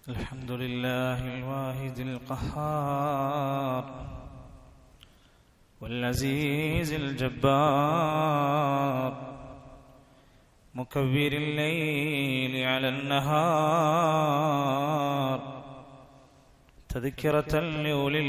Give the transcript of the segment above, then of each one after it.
الحمد لله الواحد القهار والعزيز الجبار مكبر الليل على النهار تذكرة لأولي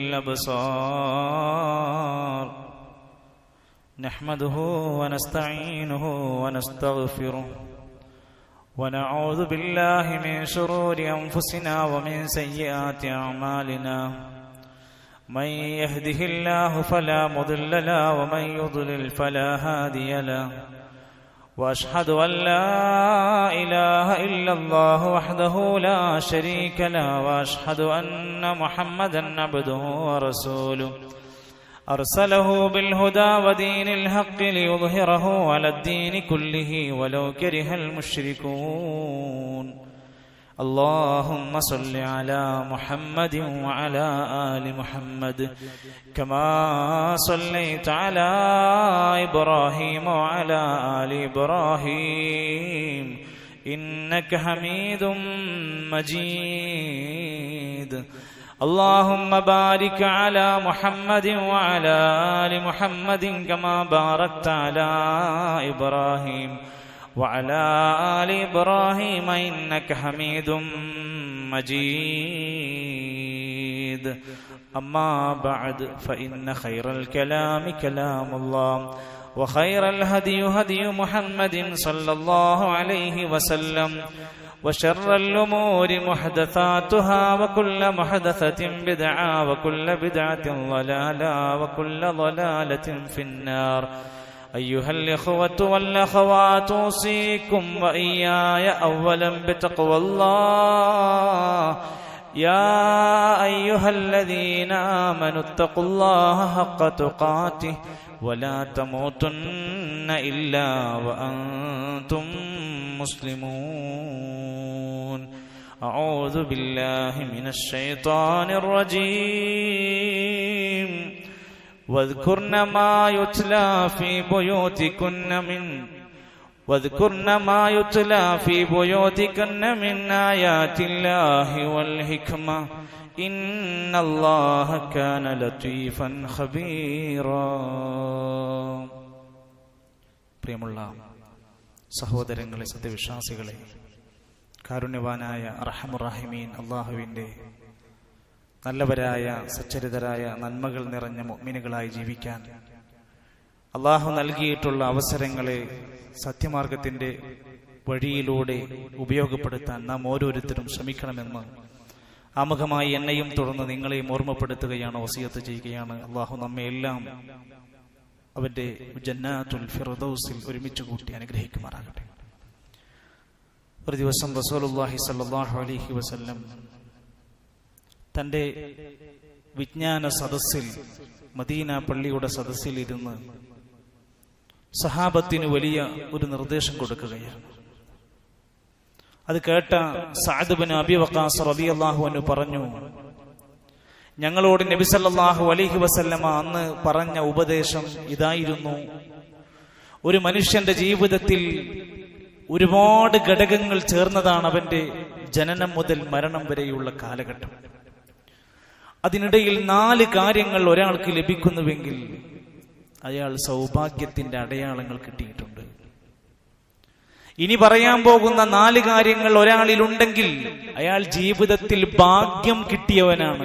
الأبصار نحمده ونستعينه ونستغفره ونعوذ بالله من شرور أنفسنا ومن سيئات أعمالنا من يهده الله فلا مضل له ومن يضلل فلا هادي له وأشهد أن لا إله إلا الله وحده لا شريك له وأشهد أن محمدا عبده ورسوله أرسله بالهدى ودين الحق ليظهره على الدين كله ولو كره المشركون اللهم صل على محمد وعلى آل محمد كما صليت على إبراهيم وعلى آل إبراهيم إنك حميد مجيد اللهم بارك على محمد وعلى آل محمد كما باركت على إبراهيم وعلى آل إبراهيم إنك حميد مجيد أما بعد فإن خير الكلام كلام الله وخير الهدي هدي محمد صلى الله عليه وسلم وشر الأمور محدثاتها وكل محدثة بدعة وكل بدعة ضلالة وكل ضلالة في النار أيها الإخوة والأخوات أوصيكم وإياي أولا بتقوى الله يا أيها الذين آمنوا اتقوا الله حق تقاته ولا تموتن إلا وأنتم مسلمون أعوذ بالله من الشيطان الرجيم واذكرن ما يتلى في بيوتكن من آيات الله والحكمة إن الله كان لطيفا خبيرا. പ്രിയമുള്ള സഹോദരങ്ങളെ, സത്യവിശ്വാസികളെ, കാരുണ്യവാനായ അർഹമുർ-റഹീമീൻ അല്ലാഹുവിൻ്റെ നല്ലവരായ സച്ചരിതരായ നന്മകൾ നിറഞ്ഞ മുഅ്മിനുകളായി ജീവിക്കാൻ അല്ലാഹു നൽകിയിട്ടുള്ള അവസരങ്ങളെ സത്യമാർഗത്തിൻ്റെ വഴിയിലൂടെ ഉപയോഗപ്പെടുത്താൻ നാം ഓരോരുത്തരും ശ്രമിക്കണമെന്ന് ആമുഖമായി എന്നെയും തുടർന്ന് നിങ്ങളെയും ഓർമ്മപ്പെടുത്തുകയാണ്, വസിയത്ത് ചെയ്യുകയാണ്. അല്ലാഹു നമ്മെ എല്ലാം അവന്റെ ജന്നാത്തുൽ ഫിർദൗസിൽ ഒരുമിച്ച് കൂട്ടി അനുഗ്രഹിക്കുമാറാകട്ടെ. ഒരു ദിവസം റസൂലുള്ളാഹി സ്വല്ലല്ലാഹു അലൈഹി വസല്ലം തന്റെ വിജ്ഞാന സദസ്സിൽ, മദീന പള്ളിയുടെ സദസ്സിൽ ഇരുന്ന് സഹാബത്തിന് വലിയ ഒരു നിർദ്ദേശം കൊടുക്കുകയാണ്. അത് കേട്ട സഅദ് ബിൻ അബി വഖാസ് റളിയല്ലാഹു അൻഹു പറഞ്ഞു, ഞങ്ങളോട് നബി സല്ലല്ലാഹു അലൈഹി വസല്ലമ അന്ന് പറഞ്ഞ ഉപദേശം ഇതായിരുന്നു: ഒരു മനുഷ്യന്റെ ജീവിതത്തിൽ ഒരുപാട് ഘടകങ്ങൾ ചേർന്നതാണ് അവന്റെ ജനനം മുതൽ മരണം വരെയുള്ള കാലഘട്ടം. അതിനിടയിൽ 4 കാര്യങ്ങൾ ഒരാൾക്ക് ലഭിക്കുന്നുവെങ്കിൽ അയാൾ സൗഭാഗ്യത്തിന്റെ അടയാളങ്ങൾ കിട്ടിയിട്ടുണ്ട്. ഇനി പറയാൻ പോകുന്ന 4 കാര്യങ്ങൾ ഒരാളിലുണ്ടെങ്കിൽ അയാൾ ജീവിതത്തിൽ ഭാഗ്യം കിട്ടിയവനാണ്.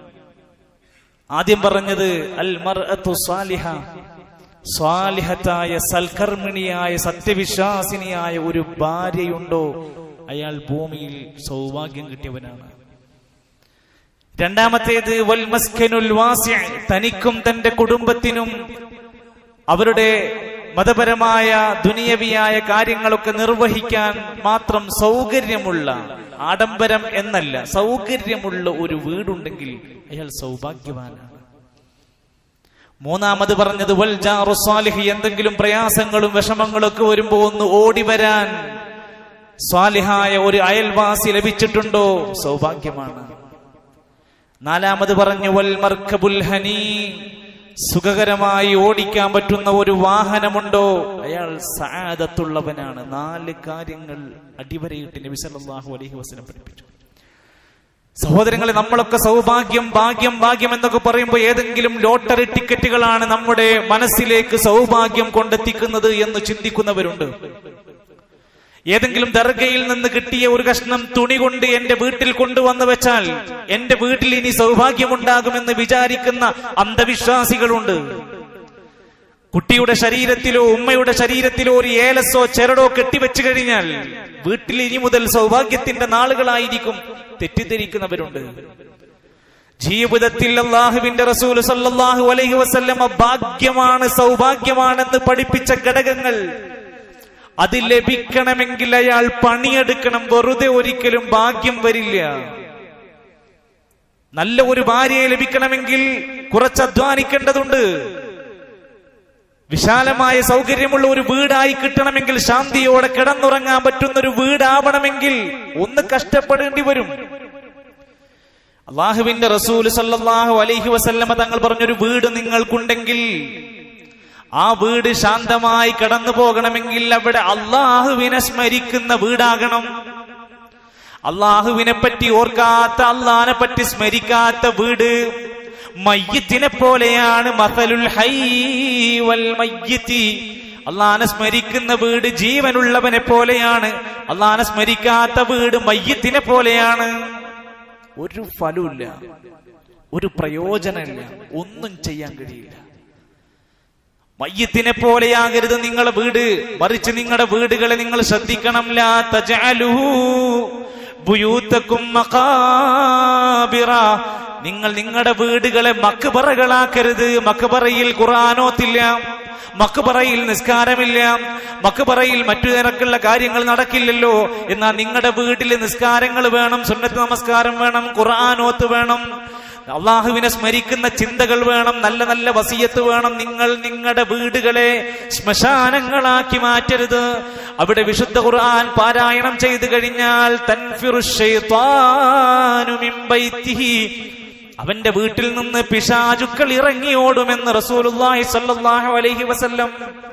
ആദ്യം പറഞ്ഞത് അൽ മർഅതു സാലിഹ, സ്വാലിഹത്തായ സൽക്കർമ്മിണിയായ സത്യവിശ്വാസിനിയായ ഒരു ഭാര്യയുണ്ടോ അയാൾ ഭൂമിയിൽ സൗഭാഗ്യം കിട്ടിയവനാണ്. രണ്ടാമത്തേത് വൽ മസ്കനുൽ വാസിഅ, തനിക്കും തന്റെ കുടുംബത്തിനും അവരുടെ മതപരമായ ദുനിയവിയായ കാര്യങ്ങളൊക്കെ നിർവഹിക്കാൻ മാത്രം സൗകര്യമുള്ള, ആഡംബരം എന്നല്ല, സൗകര്യമുള്ള ഒരു വീടുണ്ടെങ്കിൽ അയാൾ സൗഭാഗ്യവാനാണ്. മൂന്നാമത് പറഞ്ഞത് വൽ ജാറു സാലിഹ്, എന്തെങ്കിലും പ്രയാസങ്ങളും വിഷമങ്ങളൊക്കെ വരുമ്പോ ഒന്ന് ഓടി വരാൻ സ്വാലിഹായ ഒരു അയൽവാസി ലഭിച്ചിട്ടുണ്ടോ സൗഭാഗ്യമാണ്. നാലാമത് പറഞ്ഞു വൽ മർക്കബുൽ ഹനീ, സുഖകരമായി ഓടിക്കാൻ പറ്റുന്ന ഒരു വാഹനമുണ്ടോ അയാൾ സആദത്തുള്ളവനാണ്. 4 കാര്യങ്ങൾ അടിവരയിട്ട് നബി സല്ലല്ലാഹു അലൈഹി വസല്ലം പഠിപ്പിച്ചു. സഹോദരങ്ങളെ, നമ്മളൊക്കെ സൗഭാഗ്യം ഭാഗ്യം ഭാഗ്യം എന്നൊക്കെ പറയുമ്പോൾ ഏതെങ്കിലും ലോട്ടറി ടിക്കറ്റുകളാണ് നമ്മുടെ മനസ്സിലേക്ക് സൗഭാഗ്യം കൊണ്ടെത്തിക്കുന്നത് എന്ന് ചിന്തിക്കുന്നവരുണ്ട്. ഏതെങ്കിലും ദർഗയിൽ നിന്ന് കിട്ടിയ ഒരു കഷ്ണം തുണി കൊണ്ട് എന്റെ വീട്ടിൽ കൊണ്ടുവന്ന് വെച്ചാൽ എന്റെ വീട്ടിൽ ഇനി സൗഭാഗ്യമുണ്ടാകുമെന്ന് വിചാരിക്കുന്ന അന്ധവിശ്വാസികളുണ്ട്. കുട്ടിയുടെ ശരീരത്തിലോ ഉമ്മയുടെ ശരീരത്തിലോ ഒരു ഏലസോ ചെരടോ കെട്ടിവെച്ചു കഴിഞ്ഞാൽ വീട്ടിൽ ഇനി മുതൽ സൗഭാഗ്യത്തിന്റെ നാളുകളായിരിക്കും തെറ്റിദ്ധരിക്കുന്നവരുണ്ട്. ജീവിതത്തിൽ അല്ലാഹുവിന്റെ റസൂൽ സല്ലല്ലാഹു അലൈഹി വസല്ലം ഭാഗ്യമാണ് സൗഭാഗ്യമാണെന്ന് പഠിപ്പിച്ച ഘടകങ്ങൾ, അത് ലഭിക്കണമെങ്കിൽ അയാൾ പണിയെടുക്കണം. വെറുതെ ഒരിക്കലും ഭാഗ്യം വരില്ല. നല്ല ഒരു ഭാര്യയെ ലഭിക്കണമെങ്കിൽ കുറച്ച് അധ്വാനിക്കേണ്ടതുണ്ട്. വിശാലമായ സൗകര്യമുള്ള ഒരു വീടായി കിട്ടണമെങ്കിൽ, ശാന്തിയോടെ കിടന്നുറങ്ങാൻ പറ്റുന്ന ഒരു വീടാവണമെങ്കിൽ ഒന്ന് കഷ്ടപ്പെടേണ്ടി വരും. അല്ലാഹുവിന്റെ റസൂൽ സല്ലല്ലാഹു അലൈഹി വസല്ലമ തങ്ങൾ പറഞ്ഞൊരു വീട് നിങ്ങൾക്കുണ്ടെങ്കിൽ ആ വീട് ശാന്തമായി കടന്നു പോകണമെങ്കിൽ അവിടെ അല്ലാഹുവിനെ സ്മരിക്കുന്ന വീടാകണം. അല്ലാഹുവിനെ പറ്റി ഓർക്കാത്ത, അല്ലാഹനെ പറ്റി സ്മരിക്കാത്ത വീട് മയ്യിത്തിനെ പോലെയാണ്. മസലുൽ ഹയ്യി വൽ മയ്യിത്തി. അല്ലാഹനെ സ്മരിക്കുന്ന വീട് ജീവനുള്ളവനെ പോലെയാണ്. അല്ലാഹനെ സ്മരിക്കാത്ത വീട് മയ്യിത്തിനെ പോലെയാണ്. ഒരു ഫലമില്ല, ഒരു പ്രയോജനമില്ല, ഒന്നും ചെയ്യാൻ കഴിയില്ല. മയ്യിത്തിനെ പോലെയാകരുത് നിങ്ങളുടെ വീട്, മറിച്ച് നിങ്ങളുടെ വീടുകളെ നിങ്ങൾ ശ്രദ്ധിക്കണം. ലാ തജഅലൂ ബുയൂതകും മഖാബിറ. നിങ്ങൾ നിങ്ങളുടെ വീടുകളെ മക്ബറകളാക്കരുത്. മക്ബറയിൽ ഖുർആനോത്തില്ല, മക്ബറയിൽ നിസ്കാരമില്ല, മക്ബറയിൽ മറ്റു നിരക്കുള്ള കാര്യങ്ങൾ നടക്കില്ലല്ലോ. എന്നാൽ നിങ്ങളുടെ വീട്ടിൽ നിസ്കാരങ്ങൾ വേണം, സുന്നത്ത് നമസ്കാരം വേണം, ഖുർആനോത്ത് വേണം, അള്ളാഹുവിനെ സ്മരിക്കുന്ന ചിന്തകൾ വേണം, നല്ല നല്ല വസിയത്ത് വേണം. നിങ്ങൾ നിങ്ങളുടെ വീടുകളെ ശ്മശാനങ്ങളാക്കി മാറ്റരുത്. അവിടെ വിശുദ്ധ ഖുർആൻ പാരായണം ചെയ്തു കഴിഞ്ഞാൽ തൻഫിറു ശൈത്വാനു മിൻ ബൈതിഹി, അവന്റെ വീട്ടിൽ നിന്ന് പിശാചുക്കൾ ഇറങ്ങിയോടുമെന്ന് റസൂലുള്ളാഹി സ്വല്ലല്ലാഹു അലൈഹി വസല്ലം.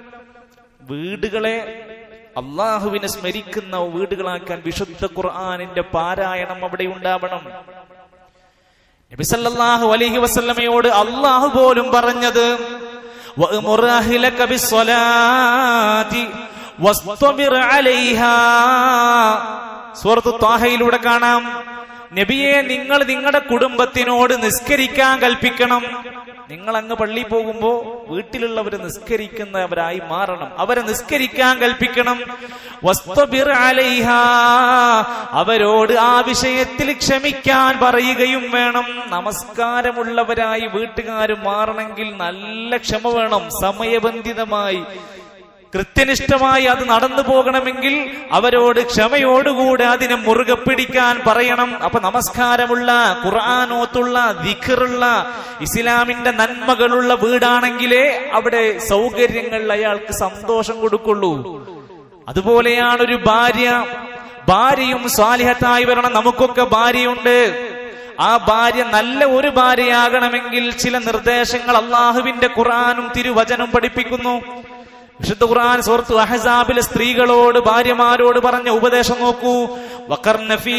വീടുകളെ അള്ളാഹുവിനെ സ്മരിക്കുന്ന വീടുകളാക്കാൻ വിശുദ്ധ ഖുർആനിന്റെ പാരായണം അവിടെ ഉണ്ടാവണം. നബി സല്ലല്ലാഹു അലൈഹി വസല്ലമയോട് അല്ലാഹു പോലും പറഞ്ഞത് വഅ്മുർ അഹ്ലക ബിസ്സലാത്തി വസ്തബിർ അലൈഹാ. സൂറത്തു ത്വാഹയിലൂടെ കാണാം, നബിയെ നിങ്ങൾ നിങ്ങളുടെ കുടുംബത്തിനോട് നിസ്കരിക്കാൻ കൽപ്പിക്കണം. നിങ്ങൾ അങ്ങ് പള്ളി പോകുമ്പോ വീട്ടിലുള്ളവര് നിസ്കരിക്കുന്നവരായി മാറണം. അവരെ നിസ്കരിക്കാൻ കൽപ്പിക്കണം. വസ്തബിർ അലൈഹാ, അവരോട് ആ വിഷയത്തിൽ ക്ഷമിക്കാൻ പറയുകയും വേണം. നമസ്കാരമുള്ളവരായി വീട്ടുകാർ മാറണമെങ്കിൽ നല്ല ക്ഷമ വേണം. സമയബന്ധിതമായി കൃത്യനിഷ്ഠമായി അത് നടന്നു പോകണമെങ്കിൽ അവരോട് ക്ഷമയോടുകൂടെ അതിനെ മുറുകെ പിടിക്കാൻ പറയണം. അപ്പൊ നമസ്കാരമുള്ള, ഖുർആനോത്തുള്ള, ദിക്റുള്ള, ഇസ്ലാമിന്റെ നന്മകളുള്ള വീടാണെങ്കിലേ അവിടെ സൗകര്യങ്ങൾ അയാൾക്ക് സന്തോഷം കൊടുക്കുള്ളൂ. അതുപോലെയാണ് ഒരു ഭാര്യയും സ്വാലിഹത്തായി വരണം. നമുക്കൊക്കെ ഭാര്യയുണ്ട്. ആ ഭാര്യ നല്ല ഒരു ഭാര്യയാകണമെങ്കിൽ ചില നിർദ്ദേശങ്ങൾ അള്ളാഹുവിന്റെ ഖുർആനും തിരുവചനം പഠിപ്പിക്കുന്നു. വിശുദ്ധ ഖുർആൻ സൂറത്ത് അഹ്സാബിലെ സ്ത്രീകളോട്, ഭാര്യമാരോട് പറഞ്ഞ ഉപദേശം നോക്കൂ. വഖർന ഫീ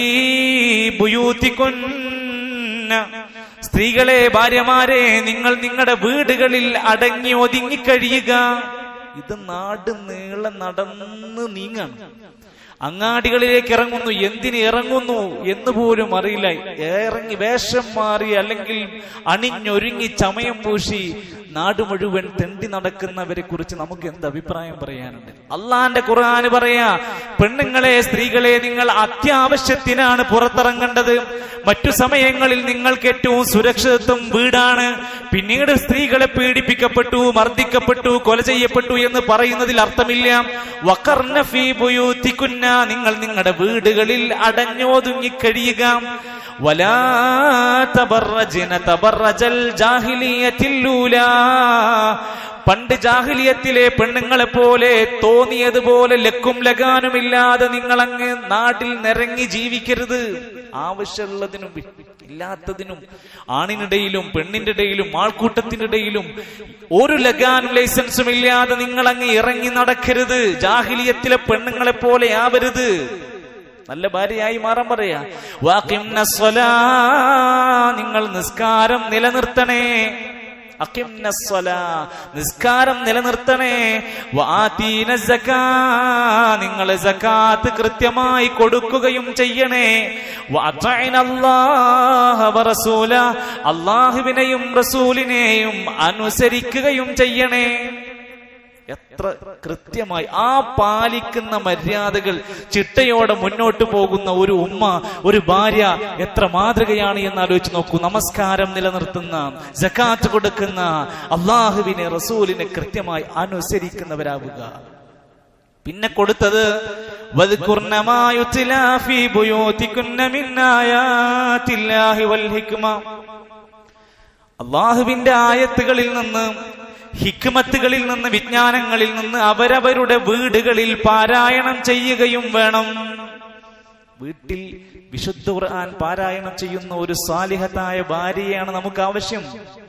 ബുയൂതികുന്ന, സ്ത്രീകളെ, ഭാര്യമാരെ, നിങ്ങൾ നിങ്ങളുടെ വീടുകളിൽ അടങ്ങി ഒതുങ്ങി കഴിയുക. ഇത് നാട് നീളെ നടന്ന് നീങ്ങാണ്. അങ്ങാടികളിലേക്ക് ഇറങ്ങുന്നു. എന്തിന് ഇറങ്ങുന്നു എന്ന് പോലും അറിയില്ല. ഇറങ്ങി വേഷം മാറി അല്ലെങ്കിൽ അണിഞ്ഞൊരുങ്ങി ചമയം പൂശി നാട് മുഴുവൻ തെണ്ടി നടക്കുന്നവരെ കുറിച്ച് നമുക്ക് എന്ത് അഭിപ്രായം പറയാനുണ്ട്? അള്ളാന്റെ ഖുർആന് പറയാ, പെണ്ണുങ്ങളെ, സ്ത്രീകളെ, നിങ്ങൾ അത്യാവശ്യത്തിനാണ് പുറത്തിറങ്ങേണ്ടത്. മറ്റു സമയങ്ങളിൽ നിങ്ങൾക്ക് ഏറ്റവും സുരക്ഷിതത്വം വീടാണ്. പിന്നീട് സ്ത്രീകളെ പീഡിപ്പിക്കപ്പെട്ടു, മർദ്ദിക്കപ്പെട്ടു, കൊല ചെയ്യപ്പെട്ടു എന്ന് പറയുന്നതിൽ അർത്ഥമില്ല. വഖർന ഫീ ബുയൂതികുന്ന, നിങ്ങൾ നിങ്ങളുടെ വീടുകളിൽ അടഞ്ഞൊതുങ്ങി കഴിയുക. വലാ തബറജന തബറജൽ ജാഹിലിയത്തിൽ ഊലാ, പണ്ട് ജാഹിലിയത്തിലെ പെണ്ണുങ്ങളെ പോലെ തോന്നിയതുപോലെ ലക്കും ലഗാനുമില്ലാതെ നിങ്ങൾ അങ്ങ് നാട്ടിൽ നിറങ്ങി ജീവിക്കരുത്. ആവശ്യമുള്ളതിനും ഇല്ലാത്തതിനും, ആണിനിടയിലും പെണ്ണിന്റെ ഇടയിലും ആൾക്കൂട്ടത്തിന്റെ ഇടയിലും ഒരു ലഗാനും ലൈസൻസും ഇല്ലാതെ നിങ്ങൾ അങ്ങ് ഇറങ്ങി നടക്കരുത്. ജാഹിലിയത്തിലെ പെണ്ണുങ്ങളെ പോലെ ആവരുത്. നല്ല ഭാര്യയായി മാറാൻ പറയാ. വഅഖിംനസ്സലാ, നിങ്ങൾ നിസ്കാരം നിലനിർത്തണേ. അഖിംനസ്സലാ, നിസ്കാരം നിലനിർത്തണേ. വആതീനസ്സകാ, നിങ്ങൾ സകാത്ത് കൃത്യമായി കൊടുക്കുകയും ചെയ്യണേ. വഅതഅനല്ലാഹ വറസൂല, അല്ലാഹുവിനെയും റസൂലിനെയും അനുസരിക്കുകയും ചെയ്യണേ. എത്ര കൃത്യമായി ആ പാലിക്കുന്ന മര്യാദകൾ ചിട്ടയോടെ മുന്നോട്ട് പോകുന്ന ഒരു ഉമ്മ, ഒരു ഭാര്യ എത്ര മാതൃകയാണ് എന്ന് ആലോചിച്ച് നോക്കൂ. നമസ്കാരം നിലനിർത്തുന്ന, സകാത്ത് കൊടുക്കുന്ന, അള്ളാഹുവിനെ റസൂലിനെ കൃത്യമായി അനുസരിക്കുന്നവരാവുക. പിന്നെ കൊടുത്തത് വദ്കുർന മാ യുത്ലാ ഫീ ബുയൂതികുന്ന മിൻ ആയാതില്ലാഹി വൽ ഹിക്മ, അള്ളാഹുവിന്റെ ആയത്തുകളിൽ നിന്ന്, ഹിക്മത്തുകളിൽ നിന്ന്, വിജ്ഞാനങ്ങളിൽ നിന്ന് അവരവരുടെ വീടുകളിൽ പാരായണം ചെയ്യുകയും വേണം. വീട്ടിൽ വിശുദ്ധ ഖുർആൻ പാരായണം ചെയ്യുന്ന ഒരു സാലിഹത്തായ ഭാര്യയാണ് നമുക്ക് ആവശ്യം.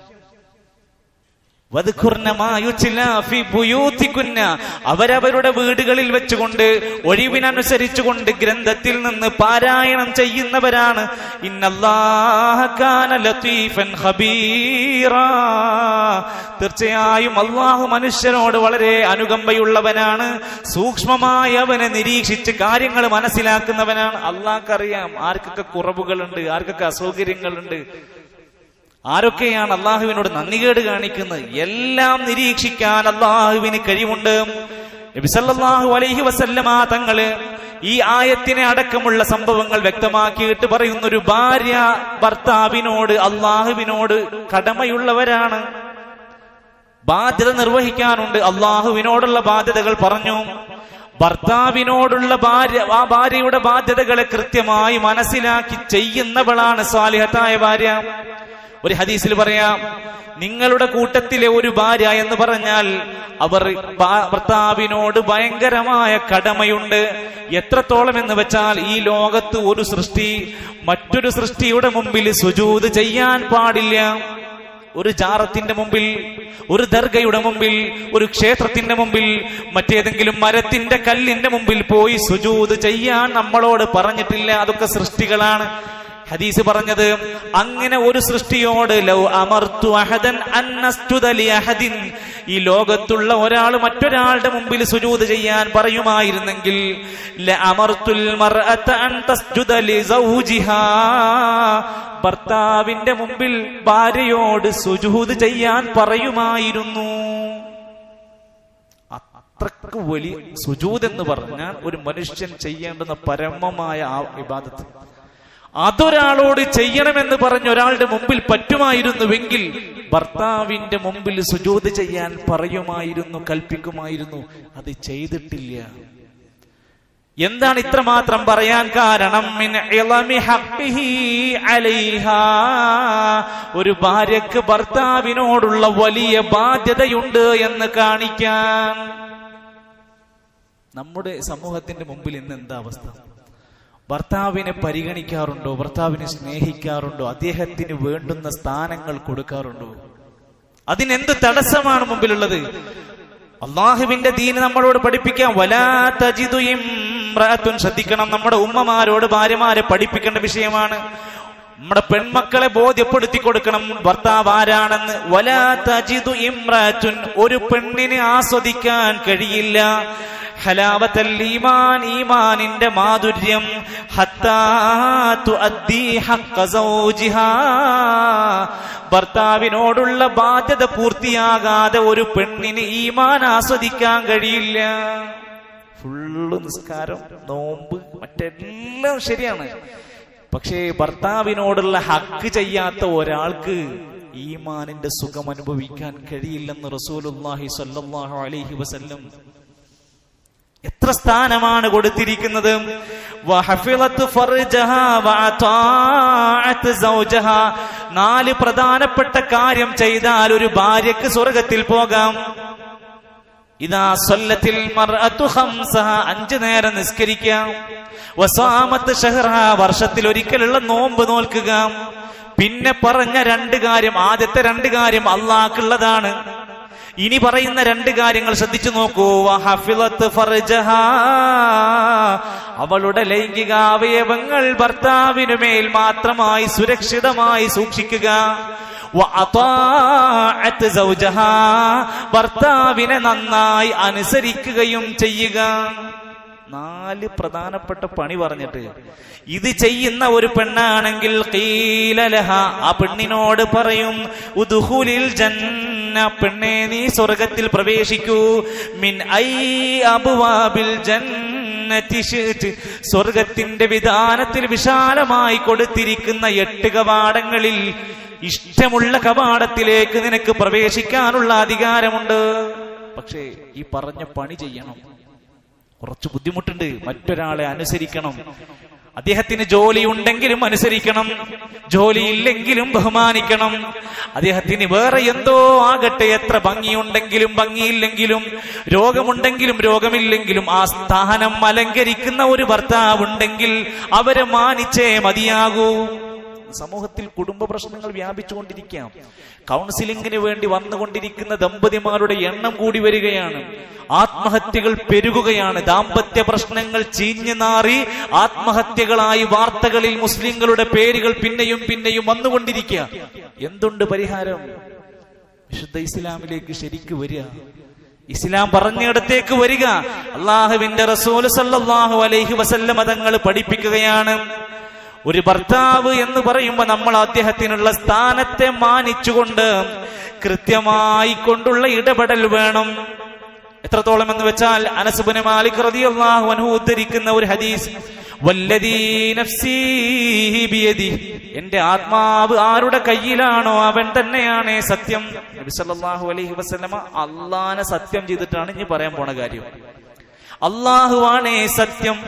വദ്കുർന മാ യുത്ലാ ഫീ ബുയൂതികുന്ന, അവരവരുടെ വീടുകളിൽ വെച്ചുകൊണ്ട് ഒഴിവിനനുസരിച്ചുകൊണ്ട് ഗ്രന്ഥത്തിൽ നിന്ന് പാരായണം ചെയ്യുന്നവരാണ്. ഇന്നല്ലാഹ കാന ലതീഫൻ ഖബീറാ, തീർച്ചയായും അല്ലാഹു മനുഷ്യനോട് വളരെ അനുകമ്പയുള്ളവനാണ്, സൂക്ഷ്മമായി അവനെ നിരീക്ഷിച്ച് കാര്യങ്ങൾ മനസ്സിലാക്കുന്നവനാണ്. അല്ലാഹ്ക്കറിയാം ആർക്കൊക്കെ കുറവുകളുണ്ട്, ആർക്കൊക്കെ അസൗകര്യങ്ങളുണ്ട്, ആരൊക്കെയാണ് അള്ളാഹുവിനോട് നന്ദികേട് കാണിക്കുന്നത്. എല്ലാം നിരീക്ഷിക്കാൻ അള്ളാഹുവിന് കഴിവുണ്ട്. നബി സല്ലല്ലാഹു അലൈഹി വസല്ലമ തങ്ങള് ഈ ആയത്തിനെ അടക്കമുള്ള സംഭവങ്ങൾ വ്യക്തമാക്കിയിട്ട് പറയുന്ന, ഒരു ഭാര്യ ഭർത്താവിനോട്, അള്ളാഹുവിനോട് കടമയുള്ളവരാണ്, ബാധ്യത നിർവഹിക്കാനുണ്ട്. അള്ളാഹുവിനോടുള്ള ബാധ്യതകൾ പറഞ്ഞു. ഭർത്താവിനോടുള്ള ആ ഭാര്യയുടെ ബാധ്യതകളെ കൃത്യമായി മനസ്സിലാക്കി ചെയ്യുന്നവളാണ് സാലിഹത്തായ ഭാര്യ. ഒരു ഹദീസിൽ പറയാം, നിങ്ങളുടെ കൂട്ടത്തിലെ ഒരു ഭാര്യ എന്ന് പറഞ്ഞാൽ അവർ ഭർത്താവിനോട് ഭയങ്കരമായ കടമയുണ്ട്. എത്രത്തോളം എന്ന് വെച്ചാൽ, ഈ ലോകത്ത് ഒരു സൃഷ്ടി മറ്റൊരു സൃഷ്ടിയുടെ മുമ്പിൽ സുജൂദ് ചെയ്യാൻ പാടില്ല. ഒരു ജാറത്തിന്റെ മുമ്പിൽ, ഒരു ദർഗയുടെ മുമ്പിൽ, ഒരു ക്ഷേത്രത്തിന്റെ മുമ്പിൽ, മറ്റേതെങ്കിലും മരത്തിന്റെ കല്ലിന്റെ മുമ്പിൽ പോയി സുജൂദ് ചെയ്യാൻ നമ്മളോട് പറഞ്ഞിട്ടില്ല. അതൊക്കെ സൃഷ്ടികളാണ്. ഹദീസ് പറഞ്ഞത്, അങ്ങനെ ഒരു സൃഷ്ടിയോട് ലൗ അമർതു അഹദൻ അൻ നസ്ജുദ ലി അഹദിൻ, ഈ ലോകത്തുള്ള ഒരാൾ മറ്റൊരാളുടെ മുമ്പിൽ സുജൂദ് ചെയ്യാൻ പറയുമായിരുന്നെങ്കിൽ ലഅമർതുൽ മർഅത അൻ തസ്ജുദ ലി സൗജിഹാ, ഭർത്താവിന്റെ മുമ്പിൽ ഭാര്യയോട് സുജൂദ് ചെയ്യാൻ പറയുമായിരുന്നു. അത്രക്ക് വലിയ സുജൂദ് എന്ന് പറഞ്ഞാൽ ഒരു മനുഷ്യൻ ചെയ്യേണ്ടുന്ന പരമമായ ആ ഇബാദത്ത്, അതൊരാളോട് ചെയ്യണമെന്ന് പറഞ്ഞ ഒരാളുടെ മുമ്പിൽ പറ്റുമായിരുന്നുവെങ്കിൽ ഭർത്താവിന്റെ മുമ്പിൽ സുജൂദ് ചെയ്യാൻ പറയുമായിരുന്നു, കൽപ്പിക്കുമായിരുന്നു. അത് ചെയ്തിട്ടില്ല. എന്താണ് ഇത്രമാത്രം പറയാൻ കാരണം? മിൻ ഇളമി ഹഖ്ഖിഹി അലൈഹാ, ഒരു ഭാര്യക്ക് ഭർത്താവിനോടുള്ള വലിയ ബാധ്യതയുണ്ട് എന്ന് കാണിക്കാൻ. നമ്മുടെ സമൂഹത്തിന്റെ മുമ്പിൽ ഇന്ന് എന്താ അവസ്ഥ? ഭർത്താവിനെ പരിഗണിക്കാറുണ്ടോ? ഭർത്താവിനെ സ്നേഹിക്കാറുണ്ടോ? അദ്ദേഹത്തിന് വേണ്ടുന്ന സ്ഥാനങ്ങൾ കൊടുക്കാറുണ്ടോ? അതിനെന്ത് തടസ്സമാണ് മുമ്പിലുള്ളത്? അള്ളാഹുവിന്റെ ദീന് നമ്മളോട് പഠിപ്പിക്കാം. വലാ തജിദു ഇംറഅത്തുൻ, ശ്രദ്ധിക്കണം, നമ്മുടെ ഉമ്മമാരോട് ഭാര്യമാരെ പഠിപ്പിക്കേണ്ട വിഷയമാണ്. നമ്മുടെ പെൺമക്കളെ ബോധ്യപ്പെടുത്തി കൊടുക്കണം ഭർത്താവ് ആരാണെന്ന്. വലാ തജിദു ഇംറഅത്തുൻ, ഒരു പെണ്ണിനെ ആസ്വദിക്കാൻ കഴിയില്ല ഹലാവത്തൽ ഈമാൻ, ഈമാനിന്റെ മാധുര്യം, ഹത്താ തുഅദ്ദി ഹഖ്ഖ സൗജിഹാ, ഭർത്താവിനോടുള്ള ബാധ്യത പൂർത്തിയാകാതെ ഒരു പെണ്ണിന് ഈമാൻ ആസ്വദിക്കാൻ കഴിയില്ല. ഫുള്ള് നിസ്കാരം, നോമ്പ്, മറ്റെല്ലാം ശരിയാണ്, പക്ഷേ ഭർത്താവിനോടുള്ള ഹക്ക് ചെയ്യാത്ത ഒരാൾക്ക് ഈമാനിന്റെ സുഖം അനുഭവിക്കാൻ കഴിയില്ലെന്ന് റസൂലുള്ളാഹി സ്വല്ലല്ലാഹു അലൈഹി വസല്ലം എത്ര സ്ഥാനമാണ് കൊടുത്തിരിക്കുന്നത്. വഹഫിളത് ഫർജഹാ വഅതാഅത് സൗജഹാ, 4 പ്രധാനപ്പെട്ട കാര്യം ചെയ്താൽ ഒരു ഭാര്യക്ക് സ്വർഗത്തിൽ പോകാം. ഇദാ സല്ലത്തിൽ മർഅതു ഖംസഹ, 5 നേരം നിസ്കരിക്കാം. വസാമത് ഷഹ്റഹാ, വർഷത്തിൽ ഒരിക്കലുള്ള നോമ്പ് നോൽക്കുക. പിന്നെ പറഞ്ഞ 2 കാര്യം, ആദ്യത്തെ 2 കാര്യം അള്ളാഹ്ക്കുള്ളതാണ്. ഇനി പറയുന്ന രണ്ട് കാര്യങ്ങൾ ശ്രദ്ധിച്ചു നോക്കൂ. വഹഫിളത്ത് ഫർജഹാ, അവളുടെ ലൈംഗിക അവയവങ്ങൾ ഭർത്താവിനുമേൽ മാത്രമായി സുരക്ഷിതമായി സൂക്ഷിക്കുക. വഅതാഅത് സൗജഹാ, ഭർത്താവിനെ നന്നായി അനുസരിക്കുകയും ചെയ്യുക. 4 പ്രധാനപ്പെട്ട പണി പറഞ്ഞിട്ട് ഇത് ചെയ്യുന്ന ഒരു പെണ്ണാണെങ്കിൽ ഖീല ലഹ, ആ പെണ്ണിനോട് പറയും ഉദ്ഖുലിൽ ജന്ന, പെണ്ണേ നീ സ്വർഗത്തിൽ പ്രവേശിക്കൂ. മിൻ ഐ അബ്വാബിൽ ജന്നതി ശിഅ്തി, സ്വർഗത്തിന്റെ വിധാനത്തിൽ വിശാലമായി കൊടുത്തിരിക്കുന്ന 8 കവാടങ്ങളിൽ ഇഷ്ടമുള്ള കവാടത്തിലേക്ക് നിനക്ക് പ്രവേശിക്കാനുള്ള അധികാരമുണ്ട്. പക്ഷേ ഈ പറഞ്ഞ പണി ചെയ്യണം. കുറച്ച് ബുദ്ധിമുട്ടുണ്ട്. മറ്റൊരാളെ അനുസരിക്കണം. അദ്ദേഹത്തിന് ജോലി ഉണ്ടെങ്കിലും അനുസരിക്കണം, ജോലി ഇല്ലെങ്കിലും ബഹുമാനിക്കണം. അദ്ദേഹത്തിന് വേറെ എന്തോ ആകട്ടെ, എത്ര ഭംഗിയുണ്ടെങ്കിലും ഭംഗിയില്ലെങ്കിലും, രോഗമുണ്ടെങ്കിലും രോഗമില്ലെങ്കിലും, ആ സ്ഥാനം അലങ്കരിക്കുന്ന ഒരു ഭർത്താവ് ഉണ്ടെങ്കിൽ അവരെ മാനിച്ചേ മതിയാകൂ. സമൂഹത്തിൽ കുടുംബ പ്രശ്നങ്ങൾ വ്യാപിച്ചുകൊണ്ടിരിക്കാം. കൗൺസിലിംഗിന് വേണ്ടി വന്നുകൊണ്ടിരിക്കുന്ന ദമ്പതിമാരുടെ എണ്ണം കൂടി വരികയാണ്. ആത്മഹത്യകൾ പെരുകുകയാണ്. ദാമ്പത്യ പ്രശ്നങ്ങൾ ചീഞ്ഞു നാറി ആത്മഹത്യകളായി വാർത്തകളിൽ മുസ്ലിങ്ങളുടെ പേരുകൾ പിന്നെയും പിന്നെയും വന്നുകൊണ്ടിരിക്കുക. എന്തുണ്ട് പരിഹാരം? വിശുദ്ധ ഇസ്ലാമിലേക്ക് ശരിക്ക് വരിക, ഇസ്ലാം പറഞ്ഞിടത്തേക്ക് വരിക. അള്ളാഹുവിന്റെ റസൂൽ സല്ലല്ലാഹു അലൈഹി വസല്ലം തങ്ങൾ പഠിപ്പിക്കുകയാണ്, ഒരു ഭർത്താവ് എന്ന് പറയുമ്പോൾ നമ്മൾ അദ്ദേഹത്തിനുള്ള സ്ഥാനത്തെ മാനിച്ചുകൊണ്ട് കൃത്യമായി കൊണ്ടുള്ള ഇടപെടൽ വേണം. എത്രത്തോളം എന്ന് വെച്ചാൽ അനസ് ഇബ്നു മാലിക് റളിയല്ലാഹു അൻഹു ഉദ്ധരിക്കുന്ന ഒരു ഹദീസ്, വല്ലദീ നഫ്സീ ബിയദി, എന്റെ ആത്മാവ് ആരുടെ കയ്യിലാണോ അവൻ തന്നെയാണ് സത്യം. നബി സല്ലല്ലാഹു അലൈഹി വസല്ലമ അല്ലാഹനെ സത്യം ചെയ്തിട്ടാണ് ഇനി പറയാൻ പോണ കാര്യം. അല്ലാഹുവാണ് സത്യം.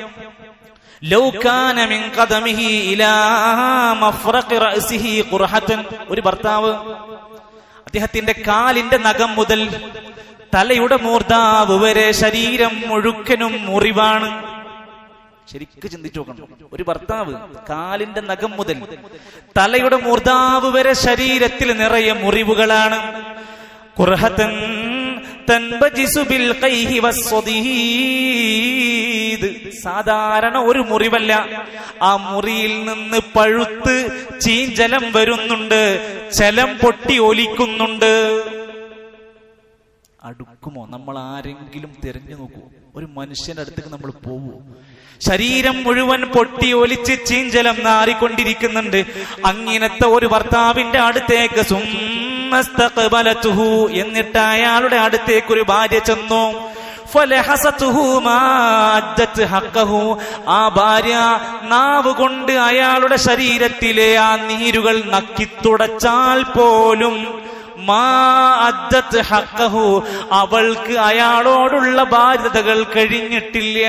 ലൗ കാന മിൻ ഖദമിഹി ഇലാ മഫ്റഖി റഅസിഹി ഖുർഹതൻ, ഒരു ഭർത്താവ് അദ്ദേഹത്തിന്റെ കാലിന്റെ നഖം മുതൽ തലയുടെ മൂർധാവ് വരെ ശരീരം മുഴുക്കനും മുറിവാണ്. ശരിക്ക് ചിന്തിച്ചു നോക്കണം. ഒരു ഭർത്താവ് കാലിന്റെ നഖം മുതൽ തലയുടെ മൂർധാവ് വരെ ശരീരത്തിൽ നിറയെ മുറിവുകളാണ്. ഖുർഹതൻ തൻബജിസു ബിൽ ഖൈഹി വസ്സദീദ്, സാധാരണ ഒരു മുറിവല്ല, ആ മുറിയിൽ നിന്ന് പഴുത്ത് ചീഞ്ചലം വരുന്നുണ്ട്, ചലം പൊട്ടി ഒലിക്കുന്നുണ്ട്. അടുക്കുമോ? നമ്മൾ ആരെങ്കിലും തിരഞ്ഞു നോക്കൂ. ഒരു മനുഷ്യന്റെ അടുത്തേക്ക് നമ്മൾ പോവോ? ശരീരം മുഴുവൻ പൊട്ടി ഒലിച്ച് ചീഞ്ചലം നാറിക്കൊണ്ടിരിക്കുന്നുണ്ട്. അങ്ങനത്തെ ഒരു ഭർത്താവിന്റെ അടുത്തേക്ക് എന്നിട്ട് അയാളുടെ അടുത്തേക്ക് ഒരു ഭാര്യ ചെന്നു. ആ ഭാര്യ നാവ് കൊണ്ട് അയാളുടെ ശരീരത്തിലെ ആ നീരുകൾ നക്കിത്തുടച്ചാൽ പോലും അവൾക്ക് അയാളോടുള്ള ബാധ്യതകൾ കഴിഞ്ഞിട്ടില്ല.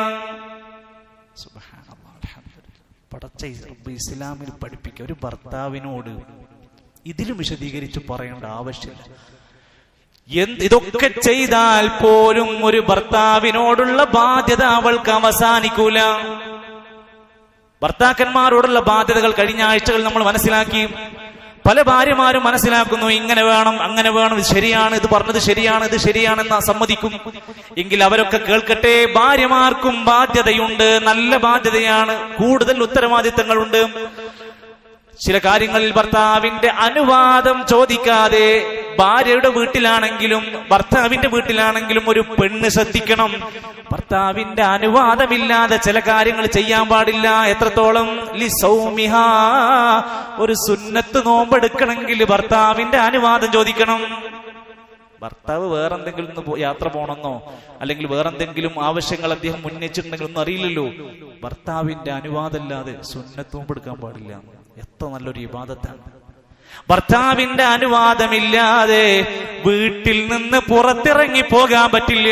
പടച്ച ഇസ്ലാമിൽ പഠിപ്പിക്കുക, ഒരു ഭർത്താവിനോട് ഇതിലും വിശദീകരിച്ച് പറയേണ്ട ആവശ്യമില്ല. ഇതൊക്കെ ചെയ്താൽ പോലും ഒരു ഭർത്താവിനോടുള്ള ബാധ്യത അവൾക്ക് അവസാനിക്കൂല. ഭർത്താക്കന്മാരോടുള്ള ബാധ്യതകൾ കഴിഞ്ഞ ആഴ്ചകൾ നമ്മൾ മനസ്സിലാക്കി. പല ഭാര്യമാരും മനസ്സിലാക്കുന്നു, ഇങ്ങനെ വേണം അങ്ങനെ വേണം, ഇത് ശരിയാണ്, ഇത് പറഞ്ഞത് ശരിയാണ്, ഇത് ശരിയാണെന്ന് സമ്മതിക്കും. എങ്കിൽ അവരൊക്കെ കേൾക്കട്ടെ, ഭാര്യമാർക്കും ബാധ്യതയുണ്ട്, നല്ല ബാധ്യതയാണ്, കൂടുതൽ ഉത്തരവാദിത്തങ്ങളുണ്ട്. ചില കാര്യങ്ങളിൽ ഭർത്താവിന്റെ അനുവാദം ചോദിക്കാതെ ഭാര്യയുടെ വീട്ടിലാണെങ്കിലും ഭർത്താവിന്റെ വീട്ടിലാണെങ്കിലും ഒരു പെണ്ണ് ശ്രദ്ധിക്കണം. ഭർത്താവിന്റെ അനുവാദമില്ലാതെ ചില കാര്യങ്ങൾ ചെയ്യാൻ പാടില്ല. എത്രത്തോളം? ലിസൗമിഹാ, ഒരു സുന്നത്ത് നോമ്പെടുക്കണമെങ്കിൽ ഭർത്താവിന്റെ അനുവാദം ചോദിക്കണം. ഭർത്താവ് വേറെന്തെങ്കിലും യാത്ര പോകണമെന്നോ അല്ലെങ്കിൽ വേറെന്തെങ്കിലും ആവശ്യങ്ങൾ അദ്ദേഹം ഉന്നയിച്ചിട്ടുണ്ടെങ്കിൽ ഒന്നും അറിയില്ലല്ലോ. ഭർത്താവിന്റെ അനുവാദമില്ലാതെ സുന്നത്ത് നോമ്പെടുക്കാൻ പാടില്ല. എത്ര നല്ലൊരു ഇബാദത്താണ്. ഭർത്താവിന്റെ അനുവാദമില്ലാതെ വീട്ടിൽ നിന്ന് പുറത്തിറങ്ങി പോകാൻ പറ്റില്ല.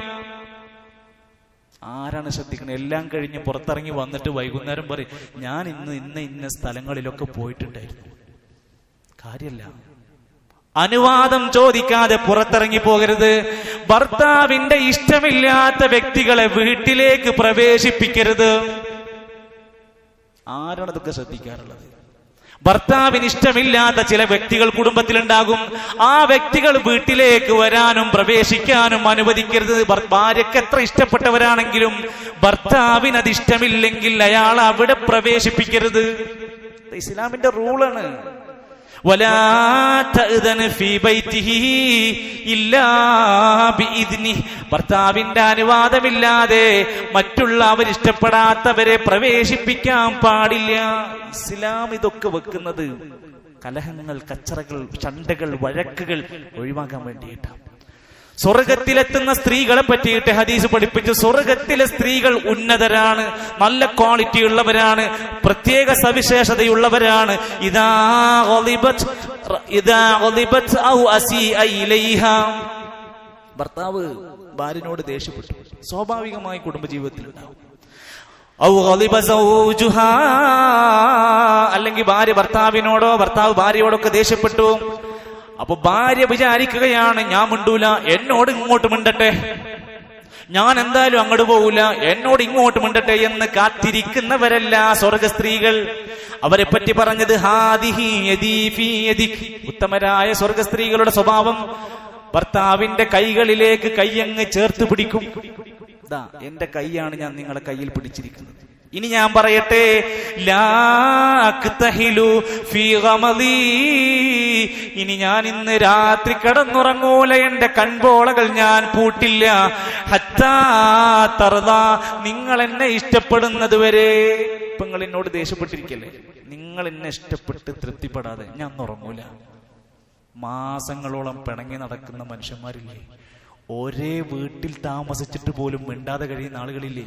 ആരാണ് ശ്രദ്ധിക്കുന്നത്? എല്ലാം കഴിഞ്ഞ് പുറത്തിറങ്ങി വന്നിട്ട് വൈകുന്നേരം പറയും, ഞാൻ ഇന്ന സ്ഥലങ്ങളിലൊക്കെ പോയിട്ടുണ്ടായിരുന്നു. കാര്യല്ല. അനുവാദം ചോദിക്കാതെ പുറത്തിറങ്ങി പോകരുത്. ഭർത്താവിന്റെ ഇഷ്ടമില്ലാത്ത വ്യക്തികളെ വീട്ടിലേക്ക് പ്രവേശിപ്പിക്കരുത്. ആരാണ് ഇതൊക്കെ ശ്രദ്ധിക്കാറുള്ളത്? ഭർത്താവിന് ഇഷ്ടമില്ലാത്ത ചില വ്യക്തികൾ കുടുംബത്തിലുണ്ടാകും. ആ വ്യക്തികൾ വീട്ടിലേക്ക് വരാനും പ്രവേശിക്കാനും അനുവദിക്കരുത്. ഭാര്യയ്ക്ക് എത്ര ഇഷ്ടപ്പെട്ടവരാണെങ്കിലും ഭർത്താവിന് അത് ഇഷ്ടമില്ലെങ്കിൽ അയാൾ അവിടെ പ്രവേശിപ്പിക്കരുത്. ഇസ്ലാമിന്റെ റൂളാണ്. വലാ തഅ്ദന ഫീ ബൈതിഹി ഇല്ലാ ബിഇദ്നിഹി. ഭർത്താവിന്റെ അനുവാദമില്ലാതെ മറ്റുള്ള അവരിഷ്ടപ്പെടാത്തവരെ പ്രവേശിപ്പിക്കാൻ പാടില്ല. ഇസ്ലാം ഇതൊക്കെ വെക്കുന്നത് കലഹങ്ങൾ, കച്ചറകൾ, ചണ്ടകൾ, വഴക്കുകൾ ഒഴിവാക്കാൻ വേണ്ടിയിട്ടാണ്. സ്വർഗത്തിലെത്തുന്ന സ്ത്രീകളെ പറ്റിയിട്ട് ഹദീസ് പഠിപ്പിച്ചു. സ്വർഗത്തിലെ സ്ത്രീകൾ ഉന്നതരാണ്, നല്ല ക്വാളിറ്റി ഉള്ളവരാണ്, പ്രത്യേക സവിശേഷതയുള്ളവരാണ്. ഭർത്താവ് ഭാര്യനോട് ദേഷ്യപ്പെട്ടു, സ്വാഭാവികമായി കുടുംബജീവിതത്തിൽ ഉണ്ടാവും. അല്ലെങ്കിൽ ഭാര്യ ഭർത്താവിനോടോ ഭർത്താവ് ഭാര്യയോടൊക്കെ ദേഷ്യപ്പെട്ടു. അപ്പൊ ഭാര്യ വിചാരിക്കുകയാണ്, ഞാൻ മിണ്ടൂല, എന്നോട് ഇങ്ങോട്ട് മിണ്ടട്ടെ, ഞാൻ എന്തായാലും അങ്ങോട്ട് പോകൂല, എന്നോട് ഇങ്ങോട്ട് മിണ്ടട്ടെ എന്ന് കാത്തിരിക്കുന്നവരല്ല സ്വർഗ സ്ത്രീകൾ. അവരെ പറ്റി പറഞ്ഞത് ഹാദിഹി യദീ ഫീ യദിക്. ഉത്തമരായ സ്വർഗ സ്ത്രീകളുടെ സ്വഭാവം ഭർത്താവിന്റെ കൈകളിലേക്ക് കൈയങ്ങ് ചേർത്ത് പിടിക്കും. ദാ എന്റെ കൈയാണ് ഞാൻ നിങ്ങളെ കയ്യിൽ പിടിച്ചിരിക്കുന്നത്. ഇനി ഞാൻ പറയട്ടെ, ലാ അക്തഹിലു ഫീ ഗമദി. ഇനി ഞാൻ ഇന്ന് രാത്രി കിടന്നുറങ്ങൂല, എന്റെ കൺപോളകൾ ഞാൻ പൂട്ടില്ല. ഹത്താ തർദ, നിങ്ങൾ എന്നെ ഇഷ്ടപ്പെടുന്നത് വരെ. ഇപ്പൊ നിങ്ങൾ എന്നോട് ദേഷ്യപ്പെട്ടിരിക്കല്ലേ, നിങ്ങൾ എന്നെ ഇഷ്ടപ്പെട്ട് തൃപ്തിപ്പെടാതെ ഞാൻ ഉറങ്ങൂല. മാസങ്ങളോളം പിണങ്ങി നടക്കുന്ന മനുഷ്യന്മാരില്ലേ, ഒരേ വീട്ടിൽ താമസിച്ചിട്ട് പോലും മിണ്ടാതെ കഴിയുന്ന ആളുകളില്ലേ,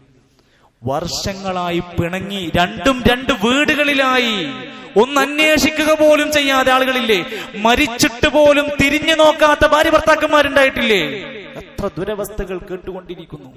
വർഷങ്ങളായി പിണങ്ങി രണ്ടും രണ്ട് വീടുകളിലായി ഒന്ന് അന്വേഷിക്കുക പോലും ചെയ്യാതെ ആളുകളില്ലേ, മരിച്ചിട്ട് പോലും തിരിഞ്ഞു നോക്കാത്ത ഭാര്യ ഭർത്താക്കന്മാരുണ്ടായിട്ടില്ലേ. എത്ര ദുരവസ്ഥകൾ കേട്ടുകൊണ്ടിരിക്കുന്നു.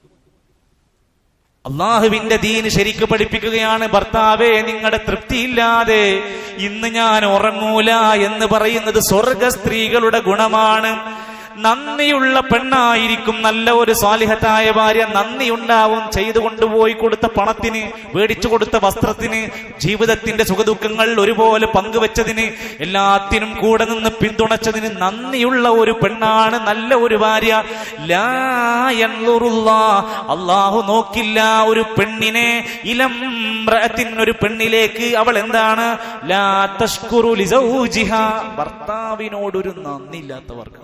അള്ളാഹുവിന്റെ ദീൻ ശരിക്ക് പഠിപ്പിക്കുകയാണ്, ഭർത്താവേ നിങ്ങളുടെ തൃപ്തിയില്ലാതെ ഇന്ന് ഞാൻ ഉറങ്ങൂല എന്ന് പറയുന്നത് സ്വർഗ സ്ത്രീകളുടെ ഗുണമാണ്. നന്ദിയുള്ള പെണ്ണായിരിക്കും നല്ല ഒരു സ്വാലിഹത്തായ ഭാര്യ. നന്ദി ഉണ്ടാവും ചെയ്തു കൊണ്ടുപോയി കൊടുത്ത പണത്തിന്, മേടിച്ചു കൊടുത്ത വസ്ത്രത്തിന്, ജീവിതത്തിന്റെ സുഖദുഃഖങ്ങൾ ഒരുപോലെ പങ്കുവെച്ചതിന്, എല്ലാത്തിനും കൂടെ നിന്ന് പിന്തുണച്ചതിന് നന്ദിയുള്ള ഒരു പെണ്ണാണ് നല്ല ഒരു ഭാര്യ. ലാ യൻളുറുല്ലാഹ്, അല്ലാഹു നോക്കില്ല ഒരു പെണ്ണിനെ, ഇലംറഅത്തിൻ, ഒരു പെണ്ണിലേക്ക്. അവൾ എന്താണ്? ലാ തഷ്കുറു ലിസൗജിഹാ, ഭർത്താവിനോടൊരു നന്ദി ഇല്ലാത്തവർക്ക്.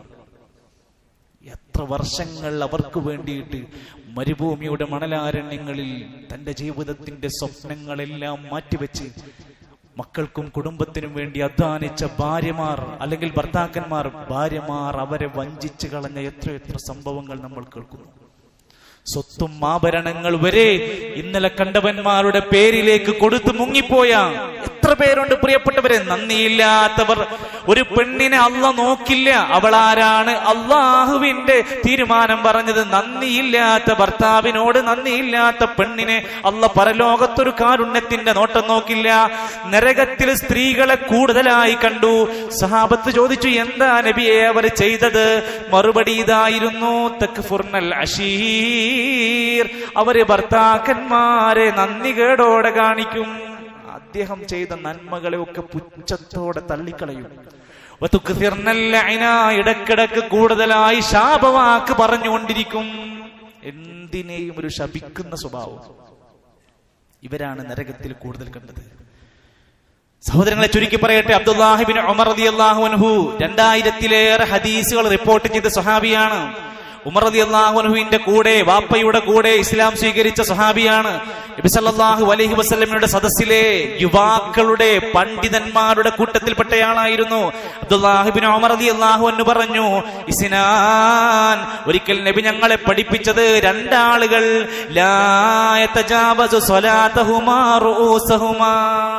എത്ര വർഷങ്ങൾ അവർക്ക് വേണ്ടിയിട്ട് മരുഭൂമിയുടെ മണലാരണ്യങ്ങളിൽ തന്റെ ജീവിതത്തിന്റെ സ്വപ്നങ്ങളെല്ലാം മാറ്റിവെച്ച് മക്കൾക്കും കുടുംബത്തിനും വേണ്ടി അധ്വാനിച്ച ഭാര്യമാർ അല്ലെങ്കിൽ ഭർത്താക്കന്മാർ, ഭാര്യമാർ അവരെ വഞ്ചിച്ചു കളഞ്ഞ എത്ര സംഭവങ്ങൾ നമ്മൾ കേൾക്കുന്നു. സ്വത്തും ആഭരണങ്ങൾ വരെ ഇന്നലെ കണ്ടവന്മാരുടെ പേരിലേക്ക് കൊടുത്തു മുങ്ങിപ്പോയ എത്ര പേരുണ്ട് പ്രിയപ്പെട്ടവരെ. നന്ദിയില്ലാത്തവർ. ഒരു പെണ്ണിനെ അള്ളാഹ് നോക്കില്ല. അവൾ ആരാണ്? അള്ളാഹുവിന്റെ തീരുമാനം പറഞ്ഞത്. നന്ദിയില്ലാത്ത ഭർത്താവിനോട്, നന്ദിയില്ലാത്ത പെണ്ണിനെ അള്ളാഹ് പരലോകത്തൊരു കാരുണ്യത്തിന്റെ നോട്ടം നോക്കില്ല. നരകത്തിൽ സ്ത്രീകളെ കൂടുതലായി കണ്ടു. സഹാബത്ത് ചോദിച്ചു, എന്താ നബിയെ അവർ ചെയ്തത്? മറുപടി ഇതായിരുന്നു, തക്ഫുർനൽ അശീർ, അവര് ഭർത്താക്കന്മാരെ നന്ദികേടോടെ കാണിക്കും. അദ്ദേഹം ചെയ്ത നന്മകളെ ഒക്കെ പുച്ഛത്തോടെ തള്ളിക്കളയും. ഇടക്കിടക്ക് കൂടുതലായി ശാപവാക്ക് പറഞ്ഞുകൊണ്ടിരിക്കും. എന്തിനേയും ഒരു ശപിക്കുന്ന സ്വഭാവം. ഇവരാണ് നരകത്തിൽ കൂടുതൽ കണ്ടത്. സഹോദരങ്ങളെ ചുരുക്കി പറയട്ടെ, അബ്ദുല്ലാഹി ഇബ്നു ഉമർ റളിയല്ലാഹു അൻഹു 2000-ലേറെ ഹദീസുകൾ റിപ്പോർട്ട് ചെയ്ത സ്വഹാബിയാണ്. ഉമർ റളിയല്ലാഹു അൻഹുവിന്റെ കൂടെ, വാപ്പയുടെ കൂടെ ഇസ്ലാം സ്വീകരിച്ച സ്വഹാബിയാണ്. നബി സല്ലല്ലാഹു അലൈഹി വസല്ലമയുടെ സദസ്സിലെ യുവാക്കളുടെ പണ്ഡിതന്മാരുടെ കൂട്ടത്തിൽപ്പെട്ടയാളായിരുന്നു. അബ്ദുല്ലാഹി ഇബ്നു ഉമർ റളിയല്ലാഹു അൻഹു പറഞ്ഞു, ഇസ്നാൻ, ഒരിക്കൽ നബി ഞങ്ങളെ പഠിപ്പിച്ചത് രണ്ടാളുകൾ, ലാ യതജാവസു സ്വലാതഹുമാ റൂസഹുമാ.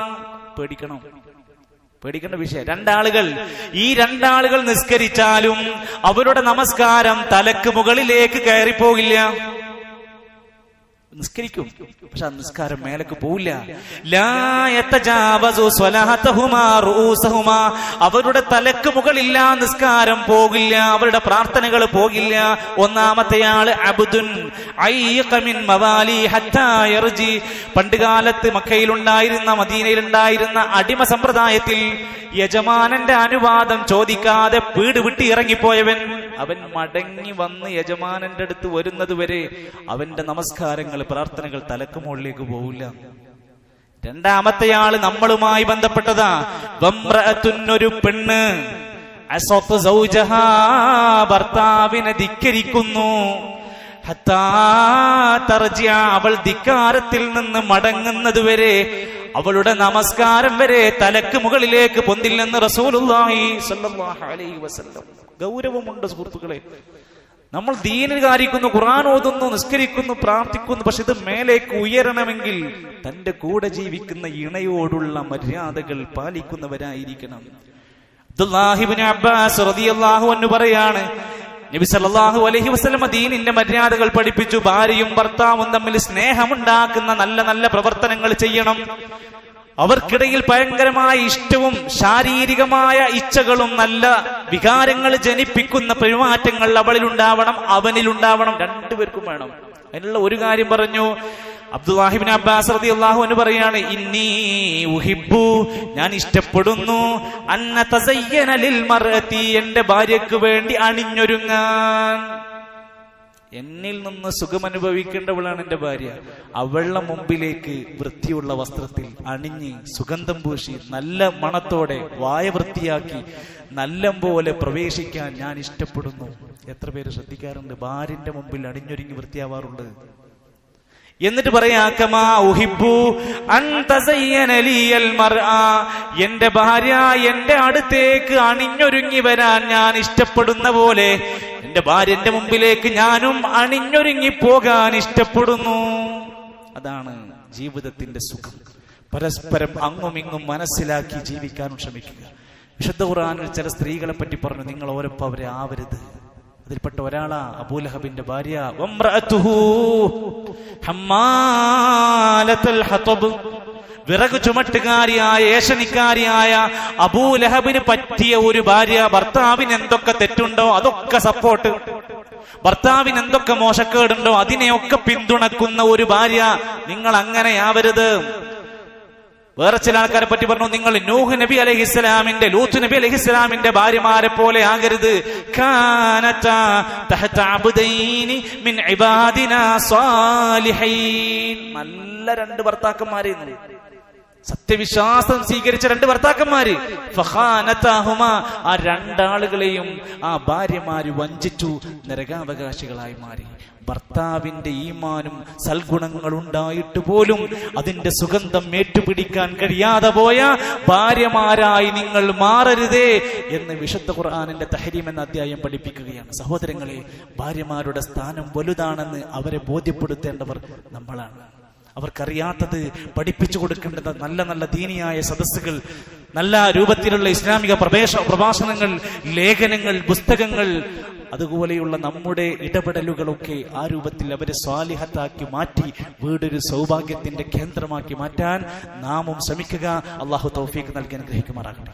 പേടിക്കേണ്ട വിഷയം. രണ്ടാളുകൾ, ഈ രണ്ടാളുകൾ നിസ്കരിച്ചാലും അവരുടെ നമസ്കാരം തലക്ക് മുകളിലേക്ക് കയറിപ്പോകില്ല. നിസ്കരിക്കും, പക്ഷെ ആ നിസ്കാരം മേലേക്ക് പോവില്ല. ലാ യതജാവസു സ്വലാതഹുമാ റൂസഹുമാ, അവരുടെ തലക്ക് മുകളില്ല നിസ്കാരം പോകില്ല, അവരുടെ പ്രാർത്ഥനകൾ പോകില്ല. ഒന്നാമത്തെയാള് അബ്ദുൻ അയ്യഖ മിൻ മവാലി ഹത്താ യർജി. പണ്ടുകാലത്ത് മക്കയിലുണ്ടായിരുന്ന, മദീനയിലുണ്ടായിരുന്ന അടിമ സമ്പ്രദായത്തിൽ യജമാനന്റെ അനുവാദം ചോദിക്കാതെ വീട് വിട്ട് ഇറങ്ങിപ്പോയവൻ, അവൻ മടങ്ങി വന്ന് യജമാനന്റെ അടുത്ത് വരുന്നത് വരെ അവന്റെ നമസ്കാരങ്ങൾ, പ്രാർത്ഥനകൾ തലക്ക് മുകളിലേക്ക് പോവില്ല. രണ്ടാമത്തെയാള് നമ്മളുമായി ബന്ധപ്പെട്ടതാ. വംറഅത്തുൻ, ഒരു പെണ്ണ്, അസത്ത് സൗജഹാ, ഭർത്താവിനെ ധിക്കരിക്കുന്നു. ഹത്താ തർജിഅ, അവൾ ധിക്കാരത്തിൽ നിന്ന് മടങ്ങുന്നത് വരെ, അവളുടെ നമസ്കാരം വരെ തലക്ക് മുകളിലേക്ക് പൊന്തില്ലെന്ന് റസൂലുള്ളാഹി സ്വല്ലല്ലാഹു അലൈഹി വസല്ലം. ഗൗരവമുണ്ട് സുഹൃത്തുക്കളെ. നമ്മൾ ദീനിൽ കാര്യക്കുന്നു, ഖുർആൻ ഓതുന്നു, നിസ്കരിക്കുന്നു, പ്രാർത്ഥിക്കുന്നു, പക്ഷെ ഇത് മേലേക്ക് ഉയരണമെങ്കിൽ തന്റെ കൂടെ ജീവിക്കുന്ന ഇണയോടുള്ള മര്യാദകൾ പാലിക്കുന്നവരായിരിക്കണം. അബ്ദുല്ലാഹി ഇബ്നു അബ്ബാസ് റളിയല്ലാഹു അൻഹു പറയാണ്, നബി സല്ലല്ലാഹു അലൈഹി വസല്ലം ദീനിന്റെ മര്യാദകൾ പഠിപ്പിച്ചു. ഭാര്യയും ഭർത്താവും തമ്മിൽ സ്നേഹമുണ്ടാക്കുന്ന നല്ല നല്ല പ്രവർത്തനങ്ങൾ ചെയ്യണം. അവർക്കിടയിൽ ഭയങ്കരമായ ഇഷ്ടവും ശാരീരികമായ ഇച്ഛകളും നല്ല വികാരങ്ങൾ ജനിപ്പിക്കുന്ന പെരുമാറ്റങ്ങൾ അവളിലുണ്ടാവണം, അവനിലുണ്ടാവണം, രണ്ടുപേർക്കും വേണം. അതിനുള്ള ഒരു കാര്യം പറഞ്ഞു. അബ്ദുല്ലാഹി ഇബ്നു അബ്ബാസ് റളിയല്ലാഹു അൻഹു പറയാണ്, ഇന്നി ഉഹിബ്ബു, ഞാൻ ഇഷ്ടപ്പെടുന്നു, അന്ന തസയ്യന ലിൽ മർഅതി, എന്റെ ഭാര്യയ്ക്ക് വേണ്ടി അണിഞ്ഞൊരുങ്ങാൻ. എന്നിൽ നിന്ന് സുഖമനുഭവിക്കേണ്ടവളാണ് എന്റെ ഭാര്യ. അവളുടെ മുമ്പിലേക്ക് വൃത്തിയുള്ള വസ്ത്രത്തിൽ അണിഞ്ഞ്, സുഗന്ധം പൂശി, നല്ല മണത്തോടെ വായ വൃത്തിയാക്കി നല്ല പോലെ പ്രവേശിക്കാൻ ഞാൻ ഇഷ്ടപ്പെടുന്നു. എത്ര പേര് ശ്രദ്ധിക്കാറുണ്ട് ഭാര്യന്റെ മുമ്പിൽ അണിഞ്ഞൊരുങ്ങി വൃത്തിയാവാറുണ്ട്? എന്നിട്ട് പറയാ, കമാ ഉഹിബ്ബു അൻ തസയ്യന ലിയൽ മർആ, എന്റെ ഭാര്യ എന്റെ അടുത്തേക്ക് അണിഞ്ഞൊരുങ്ങി വരാൻ ഞാൻ ഇഷ്ടപ്പെടുന്ന പോലെ എന്റെ ഭാര്യന്റെ മുമ്പിലേക്ക് ഞാനും അണിഞ്ഞൊരുങ്ങി പോകാൻ ഇഷ്ടപ്പെടുന്നു. അതാണ് ജീവിതത്തിന്റെ സുഖം. പരസ്പരം അങ്ങും ഇങ്ങും മനസ്സിലാക്കി ജീവിക്കാനും ശ്രമിക്കുക. വിശുദ്ധ ഖുർആനിൽ ചില സ്ത്രീകളെ പറ്റി പറഞ്ഞു, നിങ്ങൾ ഓരോ അവരെ ആവരുത്. അതിൽപ്പെട്ട ഒരാളാ അബൂലഹബിന്റെ ഭാര്യ. വംറഅതുഹു ഹമ്മാലത്തുൽ ഹതബ്, വിറക് ചുമട്ടുകാരിയായ, ഏഷണിക്കാരിയായ അബൂലഹബിന് പറ്റിയ ഒരു ഭാര്യ. ഭർത്താവിന് എന്തൊക്കെ തെറ്റുണ്ടോ അതൊക്കെ സപ്പോർട്ട്, ഭർത്താവിന് എന്തൊക്കെ മോശക്കേടുണ്ടോ അതിനെയൊക്കെ പിന്തുണക്കുന്ന ഒരു ഭാര്യ. നിങ്ങൾ അങ്ങനെയാവരുത്. വേറെ ചില ആൾക്കാരെ പറ്റി പറഞ്ഞു, നിങ്ങൾ നൂഹ് നബി അലൈഹിസ്സലാമിന്റെ, ലൂത്ത് നബി അലൈഹിസ്സലാമിന്റെ ഭാര്യമാരെ പോലെ ആകരുത്. കാനതാ തഹത അബ്ദൈനി മിൻ ഇബാദിനാ സാലിഹീൻ, നല്ല രണ്ട് ഭർത്താക്കന്മാരെ, സത്യവിശ്വാസം സ്വീകരിച്ച രണ്ട് ഭർത്താക്കന്മാര്. ഫഖാനതാഹുമാ, ആ രണ്ടാളുകളെയും ആ ഭാര്യമാര് വഞ്ചിച്ചു, നരകാവകാശികളായി മാറി. ഭർത്താവിന്റെ ഈമാനും സൽഗുണങ്ങൾ ഉണ്ടായിട്ട് പോലും അതിന്റെ സുഗന്ധം ഏറ്റുപിടിക്കാൻ കഴിയാതെ പോയ ഭാര്യമാരായി നിങ്ങൾ മാറരുതേ എന്ന് വിശുദ്ധ ഖുർആനിന്റെ തഹരീം എന്ന അധ്യായം പഠിപ്പിക്കുകയാണ്. സഹോദരങ്ങളെ, ഭാര്യമാരുടെ സ്ഥാനം വലുതാണെന്ന് അവരെ ബോധ്യപ്പെടുത്തേണ്ടവർ നമ്മളാണ്. അവർക്കറിയാത്തത് പഠിപ്പിച്ചു കൊടുക്കേണ്ടത് നല്ല നല്ല ദീനിയായ സദസ്സുകൾ, നല്ല രൂപത്തിലുള്ള ഇസ്ലാമിക പ്രഭാഷണങ്ങൾ, ലേഖനങ്ങൾ, പുസ്തകങ്ങൾ, അതുപോലെയുള്ള നമ്മുടെ ഇടപെടലുകളൊക്കെ ആ രൂപത്തിൽ അവരെ സ്വാലിഹത്താക്കി മാറ്റി വീടൊരു സൗഭാഗ്യത്തിന്റെ കേന്ദ്രമാക്കി മാറ്റാൻ നാമും ശ്രമിക്കുക. അള്ളാഹു തൗഫീഖ് നൽകി അനുഗ്രഹിക്കുമാറാകട്ടെ.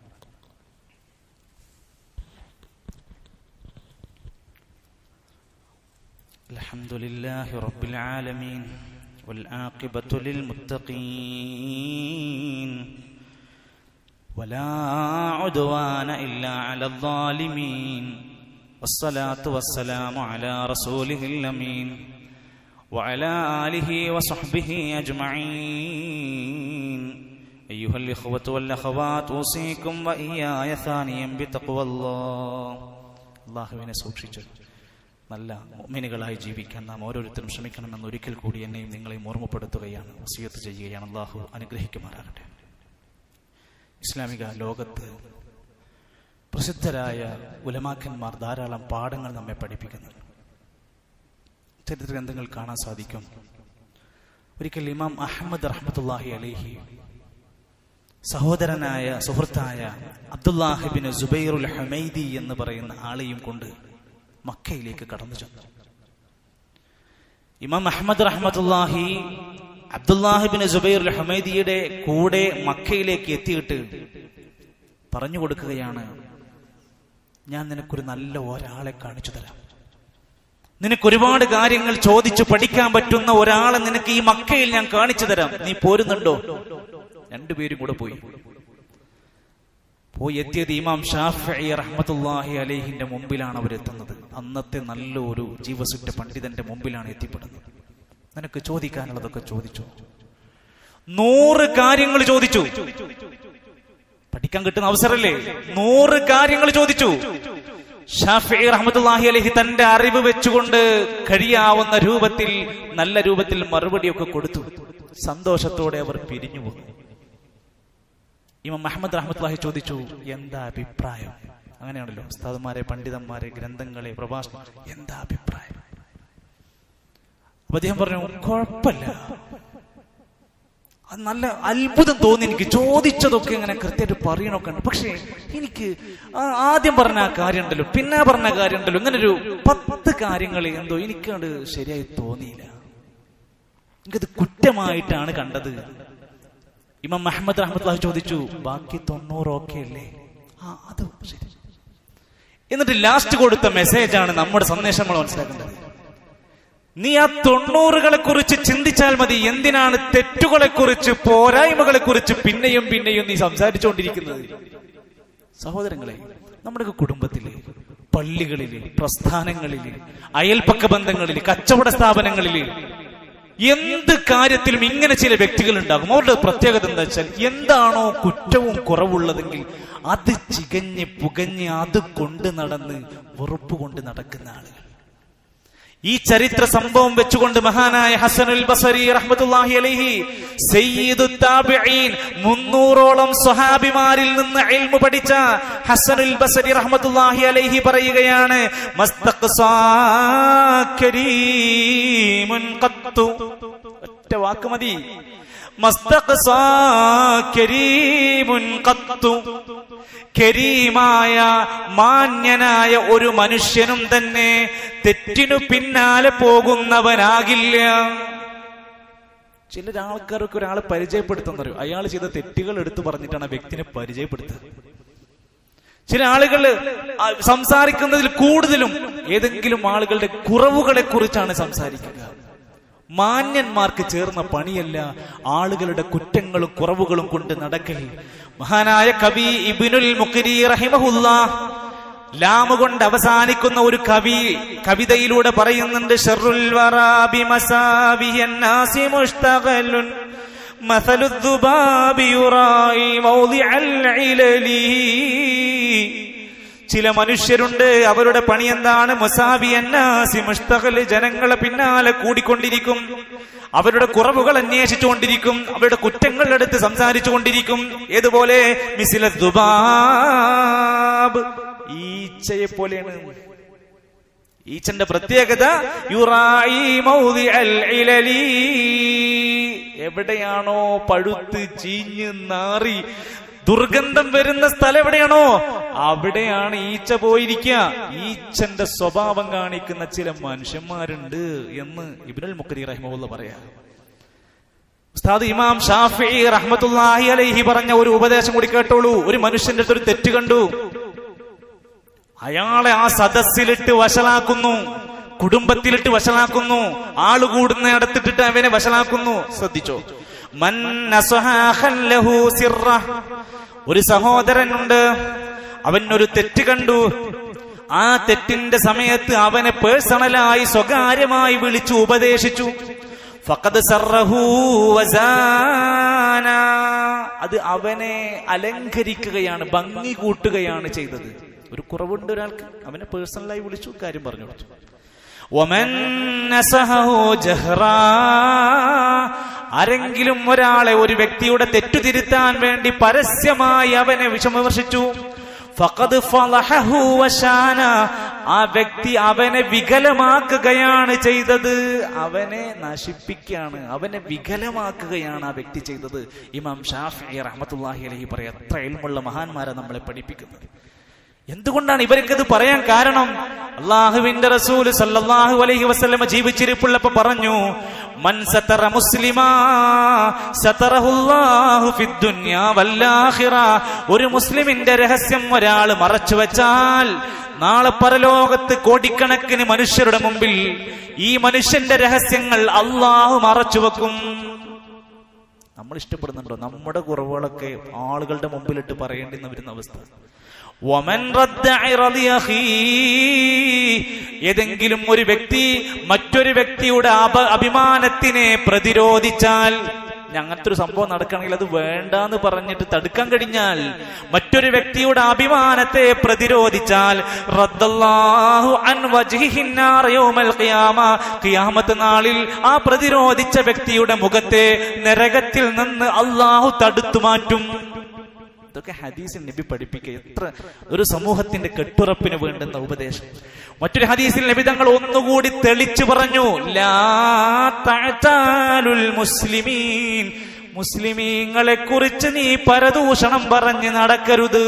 അൽഹംദുലില്ലാഹി റബ്ബിൽ ആലമീൻ والعاقبة للمتقين ولا عدوان إلا على الظالمين والصلاة والسلام على رسوله الأمين وعلى آله وصحبه أجمعين. أيها الإخوة والأخوات، أوصيكم وإياي ثانيا بتقوى الله. الله ونسوخ നല്ല മുഅ്മിനുകളായി ജീവിക്കാൻ നാം ഓരോരുത്തരും ശ്രമിക്കണമെന്ന് ഒരിക്കൽ കൂടി എന്നെയും നിങ്ങളെയും ഓർമ്മപ്പെടുത്തുകയാണ്, വസിയത്ത് ചെയ്യുകയാണ്. അള്ളാഹു അനുഗ്രഹിക്കുമാറാകട്ടെ. ഇസ്ലാമിക ലോകത്ത് പ്രസിദ്ധരായ ഉലമാക്കന്മാർ ധാരാളം പാഠങ്ങൾ നമ്മെ പഠിപ്പിക്കുന്നുണ്ട്. ചരിത്ര ഗ്രന്ഥങ്ങൾ കാണാൻ സാധിക്കും. ഒരിക്കൽ ഇമാം അഹ്മദ് റഹ്മത്തുള്ളാഹി അലൈഹി സഹോദരനായ സുഹൃത്തായ അബ്ദുല്ലാഹി ബിൻ സുബൈറുൽ ഹുമൈദി എന്ന് പറയുന്ന ആളെയും കൊണ്ട് മക്കയിലേക്ക് കടന്നു ചെന്നു. ഇമാം അഹ്മദ് റഹ്മത്തുള്ളാഹി അബ്ദുല്ലാഹിബ്നു സുബൈർ ഹുമൈദിയുടെ കൂടെ മക്കയിലേക്ക് എത്തിയിട്ട് പറഞ്ഞു കൊടുക്കുകയാണ്, ഞാൻ നിനക്കൊരു നല്ല ഒരാളെ കാണിച്ചു തരാം. നിനക്കൊരുപാട് കാര്യങ്ങൾ ചോദിച്ചു പഠിക്കാൻ പറ്റുന്ന ഒരാളെ നിനക്ക് ഈ മക്കയിൽ ഞാൻ കാണിച്ചു തരാം. നീ പോരുന്നുണ്ടോ? രണ്ടുപേരും കൂടെ പോയി എത്തിയത് ഇമാം ഷാഫിഈ റഹ്മത്തുള്ളാഹി അലൈഹിന്റെ മുമ്പിലാണ് അവരെത്തുന്നത്. അന്നത്തെ നല്ലൊരു ജീവസുറ്റ പണ്ഡിതന്റെ മുമ്പിലാണ് എത്തിപ്പെടുന്നത്. നിനക്ക് ചോദിക്കാനുള്ളതൊക്കെ ചോദിച്ചു. 100 കാര്യങ്ങൾ ചോദിച്ചു. പഠിക്കാൻ കിട്ടുന്ന അവസരല്ലേ? 100 കാര്യങ്ങൾ ചോദിച്ചു. ഷാഫിഈ റഹ്മത്തുള്ളാഹി അലൈഹി തന്റെ അറിവ് വെച്ചുകൊണ്ട് കഴിയാവുന്ന രൂപത്തിൽ, നല്ല രൂപത്തിൽ മറുപടിയൊക്കെ കൊടുത്തു. സന്തോഷത്തോടെ അവർ പിരിഞ്ഞു പോയി. ഇമാം അഹ്മദ് റഹ്മത്തുള്ളാഹി ചോദിച്ചു, എന്താ അഭിപ്രായം? അങ്ങനെയാണല്ലോ ഉസ്താദുമാരെ, പണ്ഡിതന്മാരെ, ഗ്രന്ഥങ്ങളെ, പ്രഭാഷണം, എന്താ അഭിപ്രായം? അപ്പൊ അദ്ദേഹം പറഞ്ഞു, കുഴപ്പമില്ല. അത് നല്ല അത്ഭുതം തോന്നി എനിക്ക്. ചോദിച്ചതൊക്കെ ഇങ്ങനെ കൃത്യമായിട്ട് പറയണൊക്കെ ഉണ്ട്. പക്ഷെ എനിക്ക് ആദ്യം പറഞ്ഞ ആ കാര്യം ഉണ്ടല്ലോ, പിന്നെ പറഞ്ഞ കാര്യം ഉണ്ടല്ലോ, ഇങ്ങനെ ഒരു 10 കാര്യങ്ങൾ എന്തോ എനിക്കത് ശരിയായി തോന്നിയില്ല. എനിക്കത് കുറ്റമായിട്ടാണ് കണ്ടത്. ഇമാം അഹ്മദ് റഹ്മത്തുള്ളാഹി ചോദിച്ചു, ബാക്കി 90 ഓക്കെ അല്ലേ? അത് ശരി. എന്നിട്ട് ലാസ്റ്റ് കൊടുത്ത മെസ്സേജാണ് നമ്മുടെ സന്ദേശം നമ്മൾ മനസ്സിലാക്കേണ്ടത്. നീ ആ 90കളെ കുറിച്ച് ചിന്തിച്ചാൽ മതി. എന്തിനാണ് തെറ്റുകളെ കുറിച്ച്, പോരായ്മകളെ കുറിച്ച് പിന്നെയും പിന്നെയും നീ സംസാരിച്ചുകൊണ്ടിരിക്കുന്നത്? സഹോദരങ്ങളെ, നമ്മുടെ കുടുംബത്തില്, പള്ളികളില്, പ്രസ്ഥാനങ്ങളില്, അയൽപക്ക ബന്ധങ്ങളില്, കച്ചവട സ്ഥാപനങ്ങളില്, എന്ത് കാര്യത്തിലും ഇങ്ങനെ ചില വ്യക്തികൾ ഉണ്ടാകും. അവരുടെ പ്രത്യേകത എന്താ വെച്ചാൽ, എന്താണോ കുറ്റവും കുറവുള്ളതെങ്കിൽ അത് ചികഞ്ഞ് പുകഞ്ഞ് അത് കൊണ്ട് നടന്ന് വെറുപ്പ് കൊണ്ട് നടക്കുന്ന ആളുകൾ. ഈ ചരിത്ര സംഭവം വെച്ചുകൊണ്ട് മഹാനായ ഹസനുൽ ബസരി റഹ്മത്തുള്ളാഹി അലൈഹി സയ്യിദുത് താബിഈൻ, 300ഓളം സ്വഹാബിമാരിൽ നിന്ന് ഇൽമു പഠിച്ച ഹസനുൽ ബസരി റഹ്മത്തുള്ളാഹി അലൈഹി പറയുകയാണ്, മസ്തഖ്സാ കരീമുൻ ഖത്തു. ഒറ്റ വാക്ക് മതി. മസ്തഖ്സാ കരീമുൻ ഖത്തു. കരീമായ, മാന്യനായ ഒരു മനുഷ്യനും തന്നെ തെറ്റിനു പിന്നാലെ പോകുന്നവനാകില്ല. ചില ആൾക്കാർക്ക് ഒരാളെ പരിചയപ്പെടുത്തുന്ന പറയും, അയാൾ ചെയ്ത തെറ്റുകൾ എടുത്തു പറഞ്ഞിട്ടാണ് ആ വ്യക്തിനെ പരിചയപ്പെടുത്തുക. ചില ആളുകൾ സംസാരിക്കുന്നതിൽ കൂടുതലും ഏതെങ്കിലും ആളുകളുടെ കുറവുകളെ കുറിച്ചാണ് സംസാരിക്കുക. മാന്യന്മാർക്ക് ചേർന്ന പണിയല്ല ആളുകളുടെ കുറ്റങ്ങളും കുറവുകളും കൊണ്ട് നടക്കൽ. മഹാനായ കവി ഇബ്നുൽ മുഖരി റഹിമഹുല്ലാഹ് ലാമ കൊണ്ട് അവസാനിക്കുന്ന ഒരു കവിതയിലൂടെ പറയുന്നുണ്ട്, ശർറുൽ വറാ ബിമസാബിഹിൻ നാസി മുഷ്തഗലുൻ മസലുദ് ദുബാബി യുറായി മൗദിഅൽ ഇലലി. ചില മനുഷ്യരുണ്ട്, അവരുടെ പണി എന്താണ്? മുസാബിയന്നാസി മുഷ്തഗൽ, ജനങ്ങളെ പിന്നാലെ കൂടിക്കൊണ്ടിരിക്കും, അവരുടെ കുറവുകൾ അന്വേഷിച്ചുകൊണ്ടിരിക്കും, അവരുടെ കുറ്റങ്ങൾ എടുത്ത് സംസാരിച്ചു കൊണ്ടിരിക്കും. ഏതുപോലെ? മിസില ദുബാബ്, ഈച്ചയെ പോലെയാണ്. ഈച്ചന്റെ പ്രത്യേകത യുറായി മൗദിഅൽ ഇലലി, എവിടെയാണോ പഴുത്ത് ചീഞ്ഞ് നാറി ദുർഗന്ധം വരുന്ന സ്ഥലം എവിടെയാണോ അവിടെയാണ് ഈച്ച പോയിരിക്കുക. ഈച്ചന്റെ സ്വഭാവം കാണിക്കുന്ന ചില മനുഷ്യന്മാരുണ്ട് എന്ന് ഇബ്നുൽ മുഖരി റഹിമഹുല്ലാഹ് പറയാ. ഉസ്താദ് ഇമാം ഷാഫിഈ റഹ്മത്തുള്ളാഹി അലൈഹി പറഞ്ഞ ഒരു ഉപദേശം കൂടി കേട്ടോളൂ. ഒരു മനുഷ്യന്റെ അടുത്ത് ഒരു തെറ്റ് കണ്ടു, അയാളെ ആ സദസ്സിലിട്ട് വഷളാക്കുന്നു, കുടുംബത്തിലിട്ട് വഷളാക്കുന്നു, ആളുകൂടുന്ന ഇടത്തിട്ടിട്ട് അവനെ വഷളാക്കുന്നു. ശ്രദ്ധിച്ചോ. മൻ നസഹ ലഹു സിറ, ഒരു സഹോദരനുണ്ട്, അവനൊരു തെറ്റ് കണ്ടു. ആ തെറ്റിന്റെ സമയത്ത് അവനെ പേഴ്സണലായി, സ്വകാര്യമായി വിളിച്ചു ഉപദേശിച്ചു. ഫഖദ് സറഹു വസാന, അത് അവനെ അലങ്കരിക്കുകയാണ്, ഭംഗി കൂട്ടുകയാണ് ചെയ്തത്. ഒരു കുറവുണ്ട് ഒരാൾക്ക്, അവനെ പേഴ്സണലായി വിളിച്ചു, കാര്യം പറഞ്ഞു കൊടുത്തു. വമൻ നസഹു ജഹ്റാ, ആരെങ്കിലും ഒരാളെ, ഒരു വ്യക്തിയുടെ തെറ്റു തിരുത്താൻ വേണ്ടി പരസ്യമായി അവനെ വിമർശിച്ചു, ഫഖദ് ഫളഹു വശാന, ആ വ്യക്തി അവനെ വികലമാക്കുകയാണ് ചെയ്തത്, അവനെ നശിപ്പിക്കുകയാണ്, അവനെ വികലമാക്കുകയാണ് ആ വ്യക്തി ചെയ്തത്. ഇമാം ഷാഫിഈ റഹ്മത്തുള്ളാഹി അലൈഹി പറയാ, അത്ര ഇൽമുള്ള മഹാന്മാരെ നമ്മളെ പഠിപ്പിക്കുന്നത്. എന്തുകൊണ്ടാണ് ഇവർക്കത് പറയാൻ കാരണം? അല്ലാഹുവിന്റെ റസൂൽ സല്ലല്ലാഹു അലൈഹി വസല്ലം ജീവിച്ചിരിപ്പുള്ളപ്പോൾ പറഞ്ഞു, മൻ സതറ മുസ്ലിമാ സതറഹുല്ലാഹു ഫിദ്ദുനിയാ വൽആഖിറ. ഒരു മുസ്ലിമിന്റെ രഹസ്യം ഒരാൾ മറച്ചു വെച്ചാൽ നാളെ പരലോകത്ത് കോടിക്കണക്കിന് മനുഷ്യരുടെ മുമ്പിൽ ഈ മനുഷ്യന്റെ രഹസ്യങ്ങൾ അല്ലാഹു മറച്ചു വെക്കും. നമ്മൾ ഇഷ്ടപ്പെടുന്നുണ്ടോ നമ്മുടെ കുറവുകളൊക്കെ ആളുകളുടെ മുമ്പിലിട്ട് പറയേണ്ടി വരുന്ന അവസ്ഥ? ഏതെങ്കിലും ഒരു വ്യക്തി മറ്റൊരു വ്യക്തിയുടെ അഭിമാനത്തിനെ പ്രതിരോധിച്ചാൽ, അങ്ങനത്തെ ഒരു സംഭവം നടക്കണമെങ്കിൽ അത് വേണ്ടാന്ന് പറഞ്ഞിട്ട് തടുക്കാൻ കഴിഞ്ഞാൽ, മറ്റൊരു വ്യക്തിയുടെ അഭിമാനത്തെ പ്രതിരോധിച്ചാൽ റദ്ദല്ലാഹു അൻ വജ്ഹിഹിൻ നാർ യൗമൽ ഖിയാമ, ഖിയാമത്ത് നാളിൽ ആ പ്രതിരോധിച്ച വ്യക്തിയുടെ മുഖത്തെ നരകത്തിൽ നിന്ന് അല്ലാഹു തടുത്തു മാറ്റും. ഇതൊക്കെ ഹദീസിൽ നബി പഠിപ്പിക്കുക. എത്ര ഒരു സമൂഹത്തിന്റെ കെട്ടുറപ്പിന് വേണ്ടുന്ന ഉപദേശം. മറ്റൊരു ഹദീസിൽ നബി തങ്ങൾ ഒന്നുകൂടി തെളിച്ചു പറഞ്ഞു, ലാ തഅതാലുൽ മുസ്ലിമീൻ, മുസ്ലിമീങ്ങളെ കുറിച്ച് നീ പരദൂഷണം പറഞ്ഞ് നടക്കരുത്.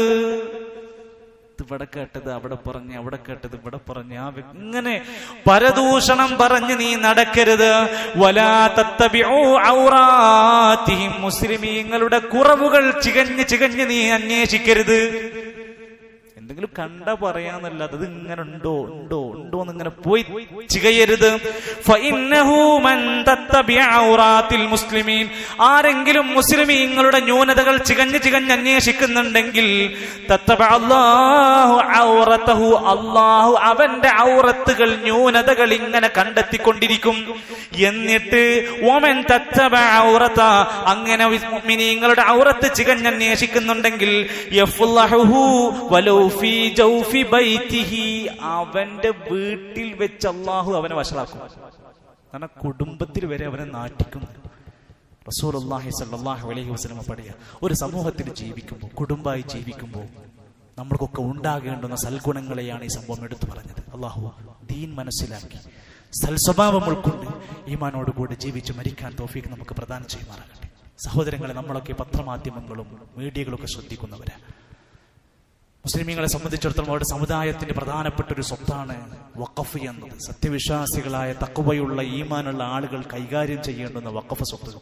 ഇവിടെ കേട്ടത് അവിടെ പറഞ്ഞ്, അവിടെ കേട്ടത് ഇവിടെ പറഞ്ഞ്, ഇങ്ങനെ പരദൂഷണം പറഞ്ഞ് നീ നടക്കരുത്. വലാ തത്തബിഉ ഔറാതിഹിം, മുസ്ലിമീങ്ങളുടെ കുറവുകൾ ചികഞ്ഞ് നീ അന്വേഷിക്കരുത്. എന്തെങ്കിലും കണ്ട പറയാന്നല്ലാതെ അത് ഇങ്ങനെ ഉണ്ടോ എന്നിങ്ങനെ പോയി ചികയരുത്. ഫഇന്നഹു മൻ തത്തബിഅ ഔറാതിൽ മുസ്ലിമീൻ, ആരെങ്കിലും മുസ്ലിമീങ്ങളുടെ ന്യൂനതകൾ ചികഞ്ഞ് അന്വേഷിക്കുന്നുണ്ടെങ്കിൽ തത്തബഅ അല്ലാഹു ഔറതഹു, അല്ലാഹു അവന്റെ ഔറത്തുകൾ ന്യൂനതകൾ ഇങ്ങനെ കണ്ടെത്തിക്കൊണ്ടിരിക്കും. എന്നിട്ട് വമൻ തത്തബഅ ഔറത, അങ്ങനെ മുഅ്മിനീങ്ങളുടെ ഔറത്ത് ചികഞ്ഞന്വേഷിക്കുന്നുണ്ടെങ്കിൽ യഫ്ളഹു വലൗ ഫീ ജൗഫി ബൈതിഹി, അവന്റെ വീട്ടിൽ വെച്ച് അല്ലാഹു അവനെ വശലാക്കും. കാരണം കുടുംബത്തിൽ വരെ അവനെ നാട്ടിക്കുന്നു. റസൂലുള്ളാഹി സ്വല്ലല്ലാഹു അലൈഹി വസല്ലം പറയുക, ഒരു സമൂഹത്തിൽ ജീവിക്കുമ്പോൾ, കുടുംബമായി ജീവിക്കുമ്പോൾ നമ്മൾക്കൊക്കെ ഉണ്ടാകേണ്ടുന്ന സൽഗുണങ്ങളെയാണ് ഈ സംഭവം എടുത്തു പറഞ്ഞത്. അല്ലാഹു ദീൻ മനസ്സിലാക്കി സൽസ്വഭാവം ഉൾക്കൊണ്ട് ഈമാനോടുകൂടി ജീവിച്ച് മരിക്കാൻ തൗഫീഖ് നമുക്ക് പ്രദാനം ചെയ്യുമാറാകട്ടെ. സഹോദരങ്ങളെ, നമ്മളൊക്കെ പത്രമാധ്യമങ്ങളും മീഡിയകളൊക്കെ ശ്രദ്ധിക്കുന്നവരാണ്. മുസ്ലിമീങ്ങളെ സംബന്ധിച്ചിടത്തോളം അവരുടെ സമുദായത്തിന്റെ പ്രധാനപ്പെട്ട ഒരു സ്വത്താണ് വഖഫ് എന്നത്. സത്യവിശ്വാസികളായ തഖ്വയുള്ള ഈമാനുള്ള ആളുകൾ കൈകാര്യം ചെയ്യേണ്ടുന്ന വഖഫ് സ്വത്ത്.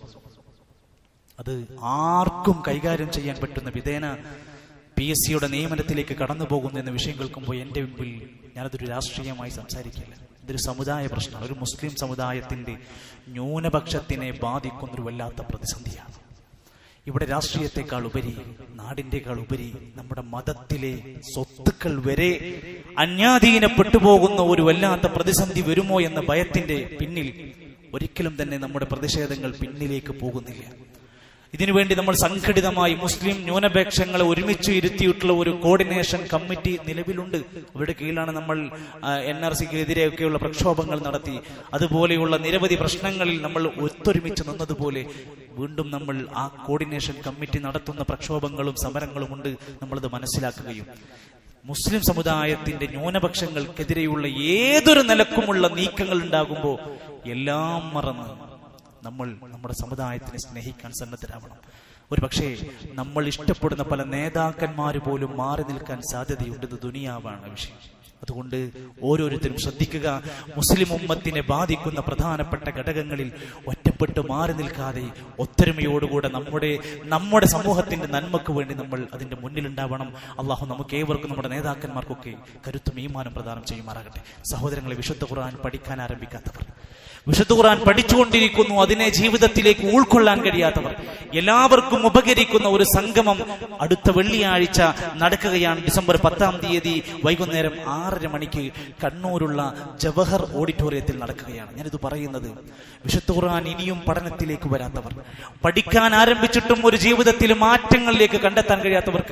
അത് ആർക്കും കൈകാര്യം ചെയ്യാൻ പറ്റുന്ന വിധേന PSCയുടെ നിയമനത്തിലേക്ക് കടന്നു പോകുന്നു എന്ന വിഷയം കേൾക്കുമ്പോൾ എൻ്റെ മുമ്പിൽ ഞാനതൊരു രാഷ്ട്രീയമായി സംസാരിക്കില്ല. ഇതൊരു സമുദായ പ്രശ്നമാണ്. ഒരു മുസ്ലിം സമുദായത്തിന്റെ ന്യൂനപക്ഷത്തിനെ ബാധിക്കുന്നൊരു വല്ലാത്ത പ്രതിസന്ധിയാണ്. ഇവിടെ രാഷ്ട്രീയത്തെക്കാൾ ഉപരി, നാടിന്റെക്കാൾ ഉപരി നമ്മുടെ മതത്തിലെ സ്വത്തുക്കൾ വരെ അന്യാധീനപ്പെട്ടു പോകുന്ന ഒരു വല്ലാത്ത പ്രതിസന്ധി വരുമോ എന്ന ഭയത്തിന്റെ പിന്നിൽ ഒരിക്കലും തന്നെ നമ്മുടെ പ്രതിഷേധങ്ങൾ പിന്നിലേക്ക് പോകുന്നില്ല. ഇതിനുവേണ്ടി നമ്മൾ സംഘടിതമായി മുസ്ലിം ന്യൂനപക്ഷങ്ങളെ ഒരുമിച്ച് ഇരുത്തിയിട്ടുള്ള ഒരു കോർഡിനേഷൻ കമ്മിറ്റി നിലവിലുണ്ട്. അവരുടെ കീഴിലാണ് നമ്മൾ NRCക്കെതിരെയൊക്കെയുള്ള പ്രക്ഷോഭങ്ങൾ നടത്തി, അതുപോലെയുള്ള നിരവധി പ്രശ്നങ്ങളിൽ നമ്മൾ ഒത്തൊരുമിച്ച് നിന്നതുപോലെ വീണ്ടും നമ്മൾ ആ കോർഡിനേഷൻ കമ്മിറ്റി നടത്തുന്ന പ്രക്ഷോഭങ്ങളും സമരങ്ങളുമുണ്ട്. നമ്മളത് മനസ്സിലാക്കുകയും മുസ്ലിം സമുദായത്തിന്റെ ന്യൂനപക്ഷങ്ങൾക്കെതിരെയുള്ള ഏതൊരു നിലക്കുമുള്ള നീക്കങ്ങൾ ഉണ്ടാകുമ്പോൾ എല്ലാം മറന്ന് നമ്മൾ നമ്മുടെ സമുദായത്തിനെ സ്നേഹിക്കാൻ സന്നദ്ധരാവണം. ഒരു പക്ഷേ നമ്മൾ ഇഷ്ടപ്പെടുന്ന പല നേതാക്കന്മാര് പോലും മാറി നിൽക്കാൻ സാധ്യതയുണ്ട്. ദുനിയാവാണ് വിഷയം. അതുകൊണ്ട് ഓരോരുത്തരും ശ്രദ്ധിക്കുക, മുസ്ലിം ഉമ്മത്തിനെ ബാധിക്കുന്ന പ്രധാനപ്പെട്ട ഘടകങ്ങളിൽ ഒറ്റപ്പെട്ട് മാറി നിൽക്കാതെ ഒത്തൊരുമയോടുകൂടെ നമ്മുടെ സമൂഹത്തിന്റെ നന്മക്ക് വേണ്ടി നമ്മൾ അതിന്റെ മുന്നിലുണ്ടാവണം. അള്ളാഹു നമുക്ക് ഏവർക്കും നമ്മുടെ നേതാക്കന്മാർക്കൊക്കെ കരുത്തും ഈമാനും പ്രദാനം ചെയ്യുമാറാകട്ടെ. സഹോദരങ്ങളെ, വിശുദ്ധ ഖുർആൻ പഠിക്കാൻ ആരംഭിക്കാത്തവർ, വിശുദ്ധ ഖുർആൻ പഠിച്ചുകൊണ്ടിരിക്കുന്നു, അതിനെ ജീവിതത്തിലേക്ക് ഉൾക്കൊള്ളാൻ കഴിയാത്തവർ, എല്ലാവർക്കും ഉപകരിക്കുന്ന ഒരു സംഗമം അടുത്ത വെള്ളിയാഴ്ച നടക്കുകയാണ്. ഡിസംബർ 10-ാം തീയതി വൈകുന്നേരം 6:30 മണിക്ക് കണ്ണൂരുള്ള ജവഹർ ഓഡിറ്റോറിയത്തിൽ നടക്കുകയാണ്. ഞാനിത് പറയുന്നത് വിശുദ്ധ ഖുർആൻ ഇനിയും പഠനത്തിലേക്ക് വരാത്തവർ, പഠിക്കാൻ ആരംഭിച്ചിട്ടും ഒരു ജീവിതത്തിൽ മാറ്റങ്ങളിലേക്ക് കണ്ടെത്താൻ കഴിയാത്തവർക്ക്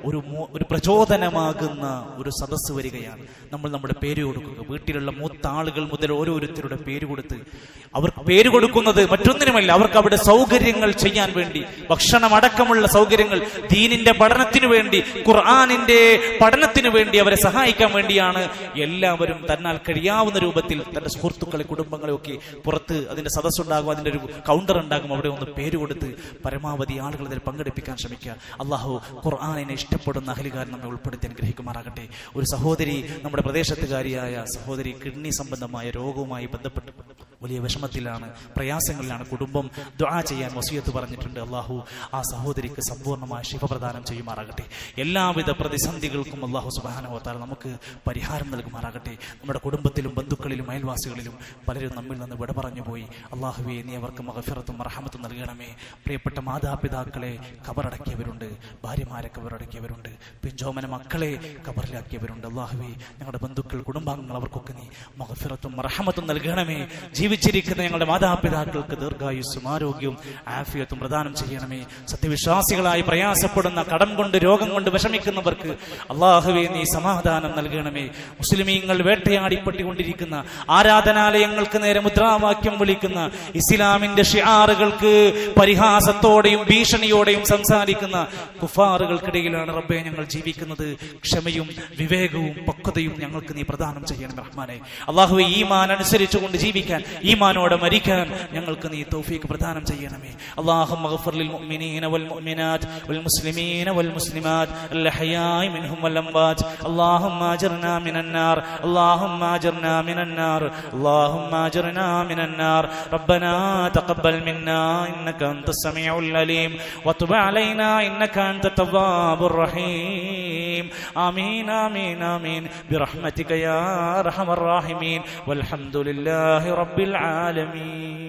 ഒരു പ്രചോദനമാകുന്ന ഒരു സദസ്സ് വരികയാണ്. നമ്മൾ നമ്മുടെ പേര് കൊടുക്കുക. വീട്ടിലുള്ള മൂത്ത ആളുകൾ മുതൽ ഓരോരുത്തരുടെ പേര് കൊടുത്ത്, അവർക്ക് പേര് കൊടുക്കുന്നത് മറ്റൊന്നിനുമല്ല, അവർക്ക് അവിടെ സൗകര്യങ്ങൾ ചെയ്യാൻ വേണ്ടി, ഭക്ഷണം അടക്കമുള്ള സൗകര്യങ്ങൾ, ദീനിന്റെ പഠനത്തിനു വേണ്ടി, ഖുർആനിന്റെ പഠനത്തിനു വേണ്ടി അവരെ സഹായിക്കാൻ വേണ്ടിയാണ് വേണ്ടിയാണ് എല്ലാവരും തന്നാൽ കഴിയാവുന്ന രൂപത്തിൽ തന്റെ സുഹൃത്തുക്കളെ കുടുംബങ്ങളെ ഒക്കെ പുറത്ത് അതിന്റെ സദസ്സുണ്ടാകും, അതിന്റെ ഒരു കൗണ്ടർ ഉണ്ടാകും, അവിടെ ഒന്ന് പേര് കൊടുത്ത് പരമാവധി ആളുകൾ അതിൽ പങ്കെടുപ്പിക്കാൻ ശ്രമിക്കുക. അള്ളാഹു ഖുർആനിനെ ഇഷ്ടപ്പെടുന്ന അഹ്ലുകാരൻ നമ്മെ ഉൾപ്പെടുത്തി അനുഗ്രഹിക്കുമാറാകട്ടെ. ഒരു സഹോദരി, നമ്മുടെ പ്രദേശത്തുകാരിയായ സഹോദരി കിഡ്നി സംബന്ധമായ രോഗവുമായി ബന്ധപ്പെട്ട് വലിയ വിഷമത്തിലാണ്, പ്രയാസങ്ങളിലാണ്. കുടുംബം ദുആ ചെയ്യാൻ വസിയത്ത് പറഞ്ഞിട്ടുണ്ട്. അള്ളാഹു ആ സഹോദരിക്ക് സമ്പൂർണ്ണമായ ശിഫ പ്രദാനം ചെയ്യുമാറാകട്ടെ. എല്ലാവിധ പ്രതിസന്ധികൾക്കും അള്ളാഹു സുബ്ഹാനഹു വ തആല നമുക്ക് പരിഹാരം നൽകുമാറാകട്ടെ. നമ്മുടെ കുടുംബത്തിലും ബന്ധുക്കളിലും അയൽവാസികളിലും പലരും നമ്മിൽ നിന്ന് വിട പറഞ്ഞു പോയി. അള്ളാഹുവേ, നീ അവർക്ക് മഗ്ഫിറത്തും റഹ്മത്തും നൽകണമേ. പ്രിയപ്പെട്ട മാതാപിതാക്കളെ കബറടക്കിയവരുണ്ട്, ഭാര്യമാരെ കബറടക്കിയവരുണ്ട്, പിഞ്ചോമന മക്കളെ കബറിലാക്കിയവരുണ്ട്. അള്ളാഹുവേ, ഞങ്ങളുടെ ബന്ധുക്കൾ, കുടുംബാംഗങ്ങൾ, അവർക്കൊക്കെ നീ മഗ്ഫിറത്തും റഹ്മത്തും നൽകണമേ. ജീവിച്ചിരിക്കുന്ന ഞങ്ങളുടെ മാതാപിതാക്കൾക്ക് ദീർഘായുസ്സും ആരോഗ്യവും ആഫിയത്തും പ്രദാനം ചെയ്യണമേ. സത്യവിശ്വാസികളായി പ്രയാസപ്പെടുന്ന, കടം കൊണ്ട് രോഗം കൊണ്ട് വിഷമിക്കുന്നവർക്ക് അള്ളാഹുവേ നീ സമാധാനം നൽകണമേ. മുസ്ലിമീങ്ങൾ വേട്ടയാടിപ്പെട്ടുകൊണ്ടിരിക്കുന്ന, ആരാധനാലയങ്ങൾക്ക് നേരെ മുദ്രാവാക്യം വിളിക്കുന്ന, ഇസ്ലാമിന്റെ ഷിആറുകൾക്ക് പരിഹാസത്തോടെയും ഭീഷണിയോടെയും സംസാരിക്കുന്ന കുഫാറുകൾക്കിടയിലാണ് റബ്ബേ ഞങ്ങൾ ജീവിക്കുന്നത്. ക്ഷമയും വിവേകവും പക്വതയും ഞങ്ങൾക്ക് നീ പ്രദാനം ചെയ്യണം റഹ്മാനെ. അള്ളാഹുവേ, ഈമാൻ അനുസരിച്ചുകൊണ്ട് ജീവിക്കാൻ, ഈമാനോടെ മരിക്കാൻ ഞങ്ങൾക്ക് നീ തൗഫീഖ് പ്രദാനം ചെയ്യണമേ. അല്ലാഹുമ്മ ഗ്ഫിർ ലിൽ മുഅ്മിനീന വൽ മുഅ്മിനാത്ത് വൽ മുസ്ലിമീന വൽ മുസ്ലിമാത്ത് അൽ അഹ്യാഇ മിൻഹും വൽ അംവാത്. അല്ലാഹുമ്മ അജ്ർനാ മിനൻ നാർ, അല്ലാഹുമ്മ അജ്ർനാ മിനൻ നാർ, അല്ലാഹുമ്മ അജ്ർനാ മിനൻ നാർ. റബ്ബനാ തഖബ്ബൽ മിന്നാ ഇന്നക അൻതസ് സമീഉൽ അലീം വതുബ് അലൈനാ ഇന്നക അൻതത് തവ്വാബുർ റഹീം. ആമീൻ ആമീൻ ആമീൻ ബിറഹ്മതിക യാ അർഹമർ റഹീമീൻ. വൽഹംദുലില്ലാഹി റബ്ബിൽ ആലമീൻ.